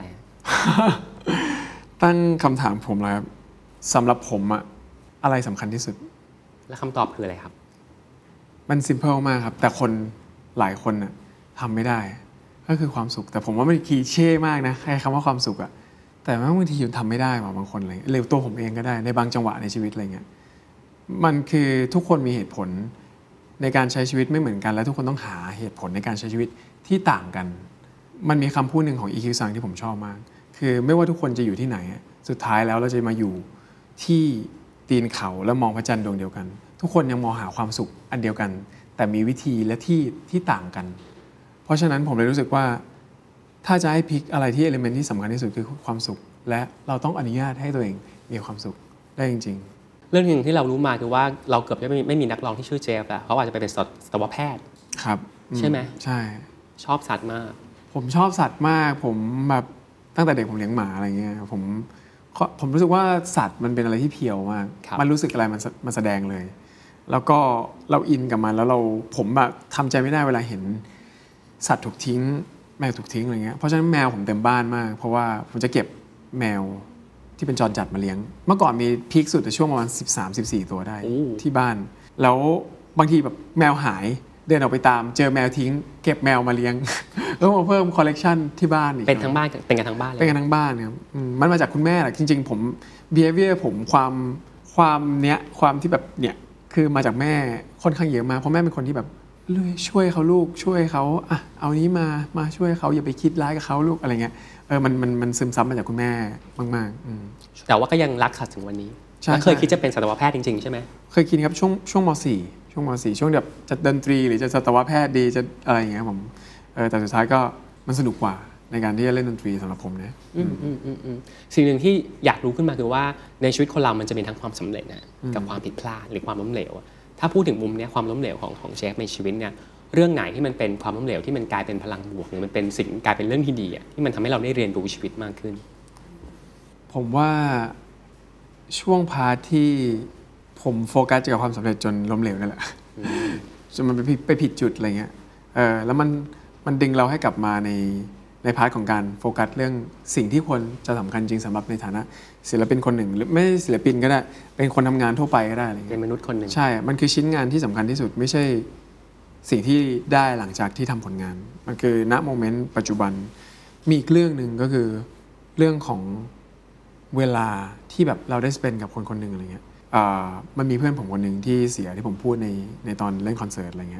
ตั้งคำถามผมแล้วสำหรับผมอะอะไรสำคัญที่สุดและคำตอบคืออะไรครับมันซิมเพิลมากครับแต่คนหลายคนน่ะทำไม่ได้ก็คือความสุขแต่ผมว่ามันคลีเช่มากนะแค่คำว่าความสุขอะแต่บางทีมันทำไม่ได้บางคนเลยเร็วตัวผมเองก็ได้ในบางจังหวะในชีวิตอะไรเงี้ยมันคือทุกคนมีเหตุผลในการใช้ชีวิตไม่เหมือนกันและทุกคนต้องหาเหตุผลในการใช้ชีวิตที่ต่างกันมันมีคำพูดหนึ่งของ EQ ซังที่ผมชอบมากคือไม่ว่าทุกคนจะอยู่ที่ไหนสุดท้ายแล้วเราจะมาอยู่ที่ตีนเขาแล้วมองพระจันทร์ดวงเดียวกันทุกคนยังมองหาความสุขอันเดียวกันแต่มีวิธีและที่ต่างกันเพราะฉะนั้นผมเลยรู้สึกว่าถ้าจะให้พิกอะไรที่เอลิเมนต์ที่สำคัญที่สุดคือความสุขและเราต้องอนุญาตให้ตัวเองมีความสุขได้จริงๆเรื่องหนึ่งที่เรารู้มาคือว่าเราเกือบจะไม่มีนักร้องที่ชื่อเจฟแล้วเขาอาจจะไปเป็นสัตวแพทย์ครับใช่ไหมใช่ชอบสัตว์มากผมชอบสัตว์มากผมแบบตั้งแต่เด็กผมเลี้ยงหมาอะไรเงี้ยผมรู้สึกว่าสัตว์มันเป็นอะไรที่เพียวมากมันรู้สึกอะไรมันแสดงเลยแล้วก็เราอินกับมันแล้วผมแบบทำใจไม่ได้เวลาเห็นสัตว์ถูกทิ้งแมวถูกทิ้งอะไรเงี้ยเพราะฉะนั้นแมวผมเต็มบ้านมากเพราะว่าผมจะเก็บแมวที่เป็นจรจัดมาเลี้ยงเมื่อก่อนมีพีคสุดในช่วงประมาณ13-14 ตัวได้ที่บ้านแล้วบางทีแบบแมวหายเดินออกไปตามเจอแมวทิ้งเก็บแมวมาเลี้ยงแล้วมาเพิ่มคอลเลกชันที่บ้านอีกเป็นทั้งบ้านเป็นกันทั้งบ้านเลยเป็นกันทั้งบ้านครับมันมาจากคุณแม่แหละจริงๆผม behavior ผมความที่แบบเนี่ยคือมาจากแม่ค่อนข้างเยอะมากเพราะแม่เป็นคนที่แบบช่วยเขาลูกช่วยเขาเอานี้มาช่วยเขาอย่าไปคิดร้ายกับเขาลูกอะไรเงี้ยมันซึมซับมาจากคุณแม่มากๆแต่ว่าก็ยังรักสัตว์ถึงวันนี้แล้วเคยคิดจะเป็นสัตวแพทย์จริงๆใช่ไหมเคยคิดครับช่วงม.4ช่วงแบบจะดนตรีหรือจะสัตวแพทย์ดีจะอะไรอย่างเงี้ยผมแต่สุดท้ายก็มันสนุกกว่าในการที่จะเล่นดนตรีสำหรับผมนะสิ่งหนึ่งที่อยากรู้ขึ้นมาคือว่าในชีวิตคนเรามันจะมีทั้งความสำเร็จนะกับความผิดพลาดหรือความล้มเหลวถ้าพูดถึงมุมนี้ความล้มเหลวของเชฟในชีวิตเนี่ยเรื่องไหนที่มันเป็นความล้มเหลวที่มันกลายเป็นพลังบวกหรือมันเป็นสิ่งกลายเป็นเรื่องที่ดีที่มันทำให้เราได้เรียนรู้ชีวิตมากขึ้นผมว่าช่วงพาร์ทที่ผมโฟกัสกับความสำเร็จจนล้มเหลวนั่นแหละจนมันไปผิดจุดอะไรเงี้ยแล้วมันดึงเราให้กลับมาในพาร์ทของการโฟกัสเรื่องสิ่งที่ควรจะสำคัญจริงสำหรับในฐานะศิลปินคนหนึ่งหรือไม่ศิลปินก็ได้เป็นคนทำงานทั่วไปก็ได้อะไรเงี้ยเป็นมนุษย์คนหนึ่งใช่มันคือชิ้นงานที่สำคัญที่สุดไม่ใช่สิ่งที่ได้หลังจากที่ทำผลงานมันคือณโมเมนต์ปัจจุบันมีอีกเรื่องหนึ่งก็คือเรื่องของเวลาที่แบบเราได้สเปนกับคนคนหนึ่งอะไรเงี้ยมันมีเพื่อนผมคนหนึ่งที่เสียที่ผมพูดในตอนเล่นคอนเสิร์ตอะไรเงี้ย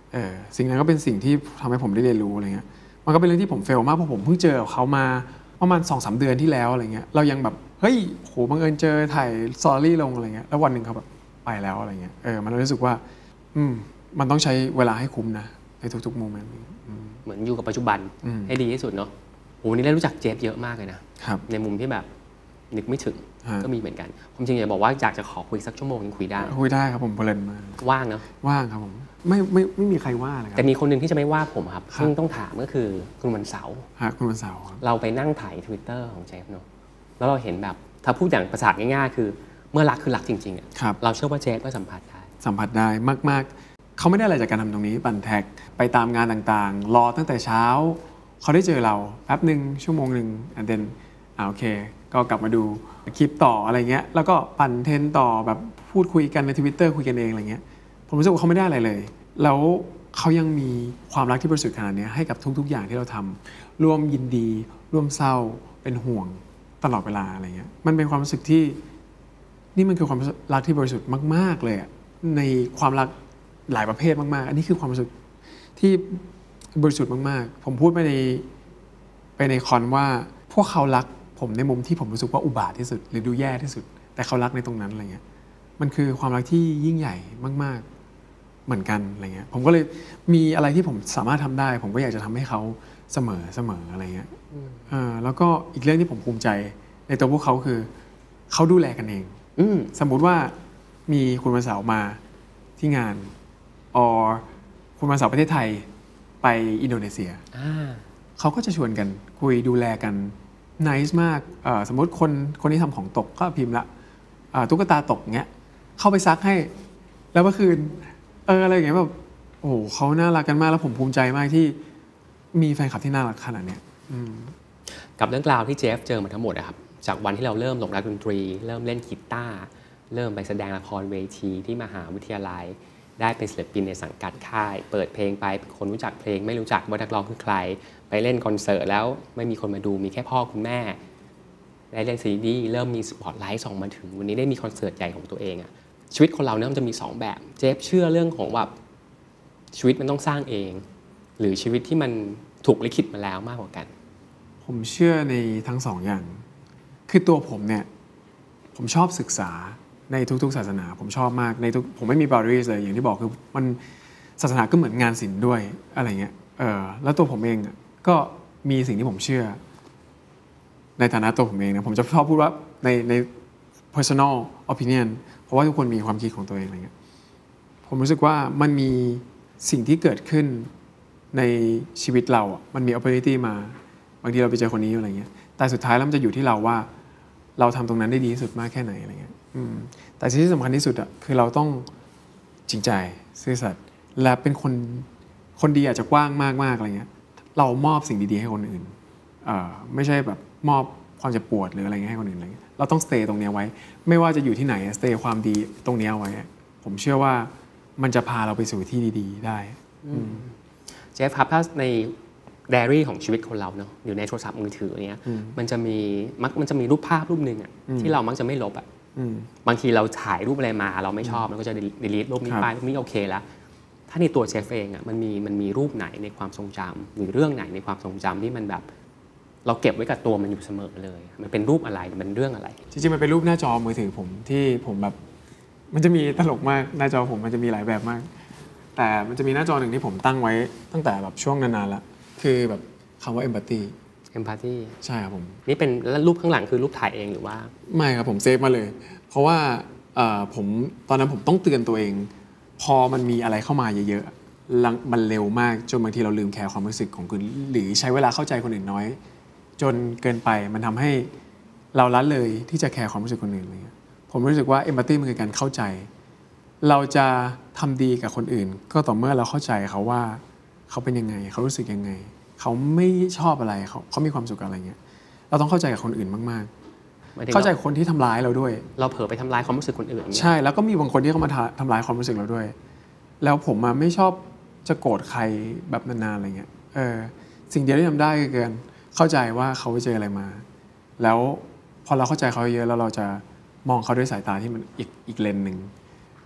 สิ่งนั้นก็เป็นสิ่งที่ทำให้ผมได้เรียนรู้อะไรเงี้ยมันก็เป็นเรื่องที่ผมเฟลมากเพราะผมเพิ่งเจอเขามาประมาณ 2-3 เดือนที่แล้วอะไรเงี้ยเรายังแบบเฮ้ยโหบังเอิญเจอถ่ายสตอรี่ลงอะไรเงี้ยแล้ววันหนึ่งเขาแบบไปแล้วอะไรเงี้ยมันรู้สึกว่ามันต้องใช้เวลาให้คุ้มนะในทุกๆโมเมนต์เหมือนอยู่กับปัจจุบันให้ดีที่สุดเนาะโหนี่ได้รู้จักเจฟเยอะมากเลยนะในมุมที่แบบนึกไม่ถึงก็มีเหมือนกันผมจริงอยากบอกว่าอยากจะขอคุยสักชั่วโมงยังคุยได้ครับผมเพลินมากว่างเนาะว่างครับผมไม่มีใครว่าเลยครับแต่มีคนหนึ่งที่จะไม่ว่าผมครับซึ่งต้องถามก็คือคุณวันเสาร์คุณวันเสาร์เราไปนั่งถ่าย Twitter ของเจฟเนาะแล้วเราเห็นแบบถ้าพูดอย่างภาษาง่ายๆคือเมื่อรักคือรักจริงๆอ่ะเราเชื่อว่าเจฟก็สัมผัสได้มากๆเขาไม่ได้อะไรจากการทำตรงนี้ปั่นแท็กไปตามงานต่างๆรอตั้งแต่เช้าเขาได้เจอเราแป๊บนึงชั่วโมงนึงอันเดนโอเคก็กลับมาดูคลิปต่ออะไรเงี้ยแล้วก็ปั่นเทรนต่อแบบพูดคุยกันใน Twitter คุยกันเองอะไรเงี้ยผมรู้สึกว่าเขาไม่ได้อะไรเลยแล้วเขายังมีความรักที่บริสุทธิ์ขนาดนี้ให้กับทุกๆอย่างที่เราทำร่วมยินดีร่วมเศร้าเป็นห่วงตลอดเวลาอะไรเงี้ยมันเป็นความรู้สึกที่นี่มันคือความรักที่บริสุทธิ์มากๆเลยในความรักหลายประเภทมากๆอันนี้คือความรู้สึกที่บริสุทธิ์มากๆผมพูดไปในคอนว่าพวกเขารักผมในมุมที่ผมรู้สึกว่าอุบาทที่สุดหรือดูแย่ที่สุดแต่เขารักในตรงนั้นอะไรเงี้ยมันคือความรักที่ยิ่งใหญ่มากๆเหมือนกันอะไรเงี้ยผมก็เลยมีอะไรที่ผมสามารถทำได้ผมก็อยากจะทำให้เขาเสมออะไรเงี้ยแล้วก็อีกเรื่องที่ผมภูมิใจในตัวพวกเขาคือเขาดูแลกันเองสมมุติว่ามีคุณวันเสาร์มาที่งานคุณวันเสาร์ประเทศไทยไปอินโดนีเซียเขาก็จะชวนกันคุยดูแลกันnice มากสมมติคนที่ทำของตกก็พิมพ์ละตุ๊กตาตกเงี้ยเข้าไปซักให้แล้วเมื่อคืนอะไรอย่างเงี้ยแบบโอ้โหเขาน่ารักกันมากแล้วผมภูมิใจมากที่มีแฟนคลับที่น่ารักขนาดเนี้ยกับเรื่องราวที่เจฟเจอมาทั้งหมดอะครับจากวันที่เราเริ่มหลงรักดนตรีเริ่มเล่นกีตาร์เริ่มไปแสดงละครเวทีที่มหาวิทยาลัยได้เป็นศิลปินในสังกัดค่ายเปิดเพลงไปคนรู้จักเพลงไม่รู้จักว่านักร้องคือใครไปเล่นคอนเสิร์ตแล้วไม่มีคนมาดูมีแค่พ่อคุณแม่ได้เล่นซีดีเริ่มมีสปอตไลท์ส่องมาถึงวันนี้ได้มีคอนเสิร์ตใหญ่ของตัวเองอะชีวิตคนเราเนี่ยมันจะมี2แบบเจฟเชื่อเรื่องของแบบชีวิตมันต้องสร้างเองหรือชีวิตที่มันถูกลิขิตมาแล้วมากกว่ากันผมเชื่อในทั้ง2 อย่างคือตัวผมเนี่ยผมชอบศึกษาในทุกๆศาสนาผมชอบมากในทุกผมไม่มี boundaries เลยอย่างที่บอกคือมันศาสนาก็เหมือนงานศิลป์ด้วยอะไรเงี้ยแล้วตัวผมเองก็มีสิ่งที่ผมเชื่อในฐานะตัวผมเองนะผมจะชอบพูดว่าใน personal opinion เพราะว่าทุกคนมีความคิดของตัวเองอะไรเงี้ยผมรู้สึกว่ามันมีสิ่งที่เกิดขึ้นในชีวิตเรามันมี opportunity มาบางทีเราไปเจอคนนี้อะไรเงี้ยแต่สุดท้ายแล้วมันจะอยู่ที่เราว่าเราทำตรงนั้นได้ดีที่สุดมากแค่ไหนอะไรเงี้ยแต่สิ่งที่สำคัญที่สุดคือเราต้องจริงใจซื่อสัตย์และเป็นคนดีอาจจะกว้างมากๆอะไรเงี้ยเรามอบสิ่งดีๆให้คนอื่นไม่ใช่แบบมอบความเจ็บปวดหรืออะไรเงี้ยให้คนอื่นอะไรเงี้ยเราต้อง stay ตรงนี้ไว้ไม่ว่าจะอยู่ที่ไหน stay ความดีตรงนี้ไว้ผมเชื่อว่ามันจะพาเราไปสู่ที่ดีๆได้เจฟครับถ้าในไดอารี่ของชีวิตคนเราเนาะอยู่ในโทรศัพท์มือถือเนี้ยมันจะมีรูปภาพรูปนึงที่เรามักจะไม่ลบบางทีเราถ่ายรูปอะไรมาเราไม่ชอบเราก็จะ delete รูปนี้ไปรูปนี้โอเคแล้วถ้าในตัวเจฟเองมันมีรูปไหนในความทรงจำหรือเรื่องไหนในความทรงจำที่มันแบบเราเก็บไว้กับตัวมันอยู่เสมอเลยมันเป็นรูปอะไรมันเรื่องอะไรจริงๆมันเป็นรูปหน้าจอมือถือผมที่ผมแบบมันจะมีตลกมากหน้าจอผมมันจะมีหลายแบบมากแต่มันจะมีหน้าจอหนึ่งที่ผมตั้งไว้ตั้งแต่แบบช่วงนานๆแล้วคือแบบคำว่า empathy ใช่ครับผมนี่เป็นรูปข้างหลังคือรูปถ่ายเองหรือว่าไม่ครับผมเซฟมาเลยเพราะว่าผมตอนนั้นผมต้องเตือนตัวเองพอมันมีอะไรเข้ามาเยอะๆมันเร็วมากจนบางทีเราลืมแคร์ความรู้สึกของคนหรือใช้เวลาเข้าใจคนอื่นน้อยจนเกินไปมันทำให้เราละเลยที่จะแคร์ความรู้สึกคนอื่นอะไรเงี้ยผมรู้สึกว่า empathy มันคือการเข้าใจเราจะทำดีกับคนอื่นก็ต่อเมื่อเราเข้าใจเขาว่าเขาเป็นยังไงเขารู้สึกยังไงเขาไม่ชอบอะไรเขามีความสุขอะไรเงี้ยเราต้องเข้าใจกับคนอื่นมากๆเข้าใจคนที่ทำร้ายเราด้วยเราเผลอไปทำร้ายความรู้สึกคนอื่นใช่แล้วก็มีบางคนที่เขามาทำร้ายความรู้สึกเราด้วยแล้วผมไม่ชอบจะโกรธใครแบบนานๆอะไรเงี้ยสิ่งเดียวที่ทำได้คือการเข้าใจว่าเขาไปเจออะไรมาแล้วพอเราเข้าใจเขาเยอะแล้วเราจะมองเขาด้วยสายตาที่มันอีกเลนส์นึง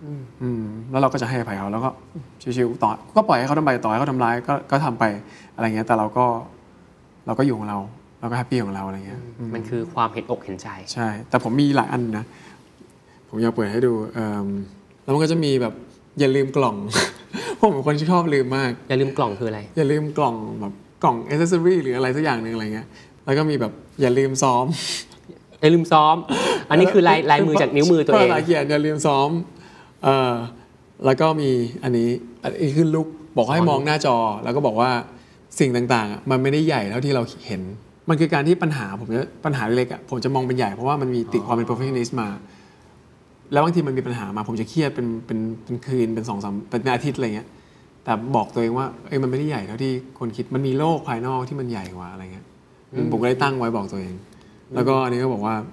แล้วเราก็จะให้อภัยเขาแล้วก็ชิวๆต่อก็ปล่อยให้เขาทำไปต่อให้เขาทำร้ายก็ทำไปอะไรเงี้ยแต่เราก็อยู่ของเราก็แฮปปี้ของเราอะไรเงี้ยมันคือความเห็นอกเห็นใจใช่แต่ผมมีหลายอันนะผมอยากเปิดให้ดูแล้วมันก็จะมีแบบอย่าลืมกล่อง ผมเป็นคนที่ชอบลืมมากอย่าลืมกล่องคืออะไรอย่าลืมกล่องแบบกล่องอ c เซสซอรี่หรืออะไรสักอย่างนึงอะไรเงี้ยแล้วก็มีแบบอย่าลืมซ้อมอย่าลืมซ้อมอันนี้คือลายมือจากนิ้วมือตัวเองเขียนอย่าลืมซ้อมแล้วก็มีอันนี้คือลุกบอกให้มองหน้าจอแล้วก็บอกว่าสิ่งต่างๆมันไม่ได้ใหญ่เท่าที่เราเห็นมันคือการที่ปัญหาเล็กๆผมจะมองเป็นใหญ่เพราะว่ามันมีติดความเป็น perfectionist มาแล้วบางทีมันมีปัญหามาผมจะเครียดเป็นคืนเป็น2-3เป็นอาทิตย์อะไรเงี้ยแต่บอกตัวเองว่ามันไม่ได้ใหญ่เท่าที่คนคิดมันมีโลกภายนอกที่มันใหญ่กว่าอะไรเงี้ยผมก็ได้ตั้งไว้บอกตัวเองแล้วก็อันนี้ก็บอกว่า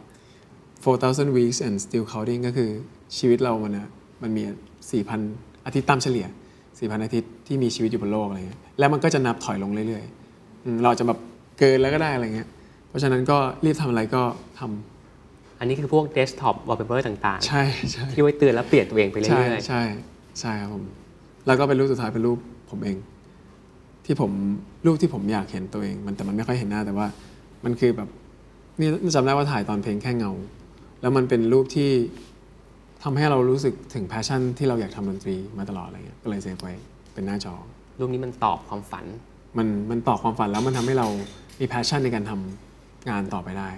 4,000 weeks and still counting ก็คือชีวิตเรามันมี 4,000 อาทิตย์ตามเฉลี่ย 4,000 อาทิตย์ที่มีชีวิตอยู่บนโลกอะไรเงี้ยแล้วมันก็จะนับถอยลงเรื่อยๆเราจะแบบเกินแล้วก็ได้อะไรเงี้ยเพราะฉะนั้นก็รีบทำอะไรก็ทำอันนี้คือพวก desktop wallpaper ต่างๆใช่ที่ไว้เตือนแล้วเปลี่ยนตัวเองไปเรื่อยๆใช่ครับผมแล้วก็เป็นรูปสุดท้ายเป็นรูปผมเองรูปที่ผมอยากเห็นตัวเองแต่มันไม่ค่อยเห็นหน้าแต่ว่ามันคือแบบนี่จำได้ว่าถ่ายตอนเพลงแค่เงาแล้วมันเป็นรูปที่ทำให้เรารู้สึกถึง passion ที่เราอยากทำดนตรีมาตลอดอะไรเงี้ยก็เลยเซฟไว้เป็นหน้าจอรูปนี้มันตอบความฝันมันตอบความฝันแล้วมันทำให้เรามี passion ในการทำงานต่อไปได้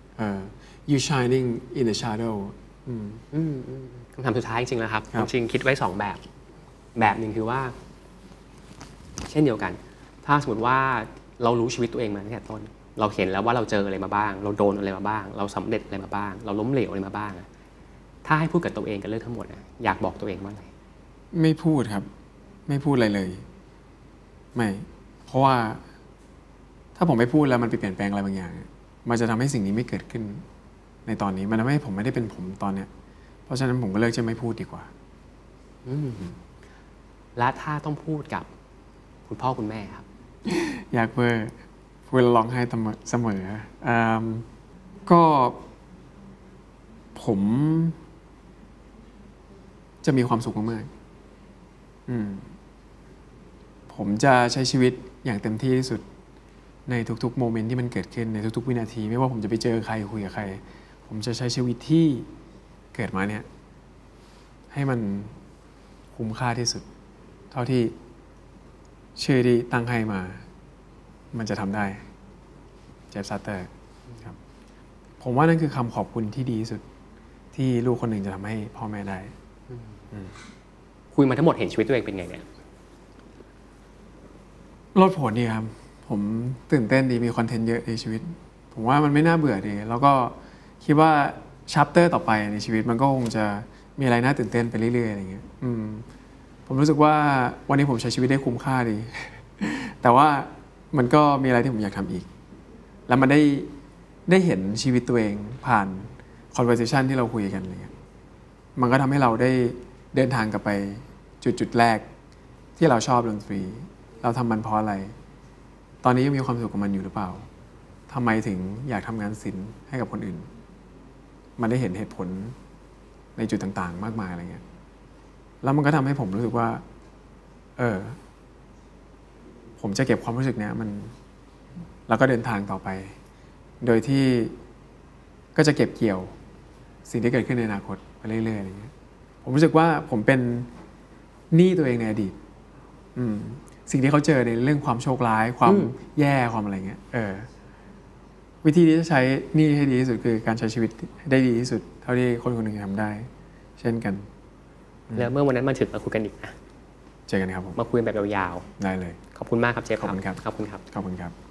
you shining in the shadow คำถามสุดท้ายจริงๆแล้วครับจริงๆคิดไว้2แบบหนึ่งคือว่าเช่นเดียวกันถ้าสมมติว่าเรารู้ชีวิตตัวเองมาตั้งแต่ต้นเราเห็นแล้วว่าเราเจออะไรมาบ้างเราโดนอะไรมาบ้างเราสำเร็จอะไรมาบ้างเราล้มเหลวอะไรมาบ้างถ้าให้พูดกับตัวเองกับเรื่องทั้งหมดอยากบอกตัวเองว่าอะไรไม่พูดครับไม่พูดอะไรเลยไม่เพราะว่าถ้าผมไม่พูดแล้วมันไปเปลี่ยนแปลงอะไรบางอย่างมันจะทำให้สิ่งนี้ไม่เกิดขึ้นในตอนนี้มันทำให้ผมไม่ได้เป็นผมตอนเนี้ยเพราะฉะนั้นผมก็เลือกจะไม่พูดดีกว่าและถ้าต้องพูดกับคุณพ่อคุณแม่ครับอยากพูดร้องไห้เสมอก็ผมจะมีความสุขมากๆผมจะใช้ชีวิตอย่างเต็มที่ที่สุดในทุกๆโมเมนต์ที่มันเกิดขึ้นในทุกๆวินาทีไม่ว่าผมจะไปเจอใครคุยกับใครผมจะใช้ชีวิตที่เกิดมาเนี่ยให้มันคุ้มค่าที่สุดเท่าที่ชื่อที่ตั้งให้มามันจะทำได้เจฟ ซัตเตอร์ครับผมว่านั่นคือคำขอบคุณที่ดีที่สุดที่ลูกคนหนึ่งจะทำให้พ่อแม่ได้คุยมาทั้งหมดเห็นชีวิตตัวเองเป็นไงเนี่ยลดผลดีครับผมตื่นเต้นดีมีคอนเทนต์เยอะในชีวิตผมว่ามันไม่น่าเบื่อดีแล้วก็คิดว่าชัปเตอร์ต่อไปในชีวิตมันก็คงจะมีอะไรน่าตื่นเต้นไปเรื่อยๆอะไรเงี้ยผมรู้สึกว่าวันนี้ผมใช้ชีวิตได้คุ้มค่าดีแต่ว่ามันก็มีอะไรที่ผมอยากทำอีกแล้วมันได้เห็นชีวิตตัวเองผ่าน conversation ที่เราคุยกันอะไรเงี้ยมันก็ทำให้เราได้เดินทางกลับไปจุดแรกที่เราชอบดนตรีเราทำมันเพราะอะไรตอนนี้ยังมีความสุขกับมันอยู่หรือเปล่าทำไมถึงอยากทำงานศิลป์ให้กับคนอื่นมันได้เห็นเหตุผลในจุดต่างๆมากมายอะไรเงี้ยแล้วมันก็ทำให้ผมรู้สึกว่าผมจะเก็บความรู้สึกเนี้ยมันแล้วก็เดินทางต่อไปโดยที่ก็จะเก็บเกี่ยวสิ่งที่เกิดขึ้นในอนาคตไปเรื่อยๆอะไรเงี้ยผมรู้สึกว่าผมเป็นหนี้ตัวเองในอดีตสิ่งที่เขาเจอในเรื่องความโชคร้ายความแย่ความอะไรเงี้ยวิธีที่จะใช้หนี้ให้ดีที่สุดคือการใช้ชีวิตได้ดีที่สุดเท่าที่คนคนหนึ่งทำได้เช่นกันแล้วเมื่อวันนั้นมาถึงมาคุยกันอีกนะเจอกันครับผมมาคุยแบบยาวๆได้เลยขอบคุณมากครับเจฟขอบคุณครับขอบคุณครับขอบคุณครับ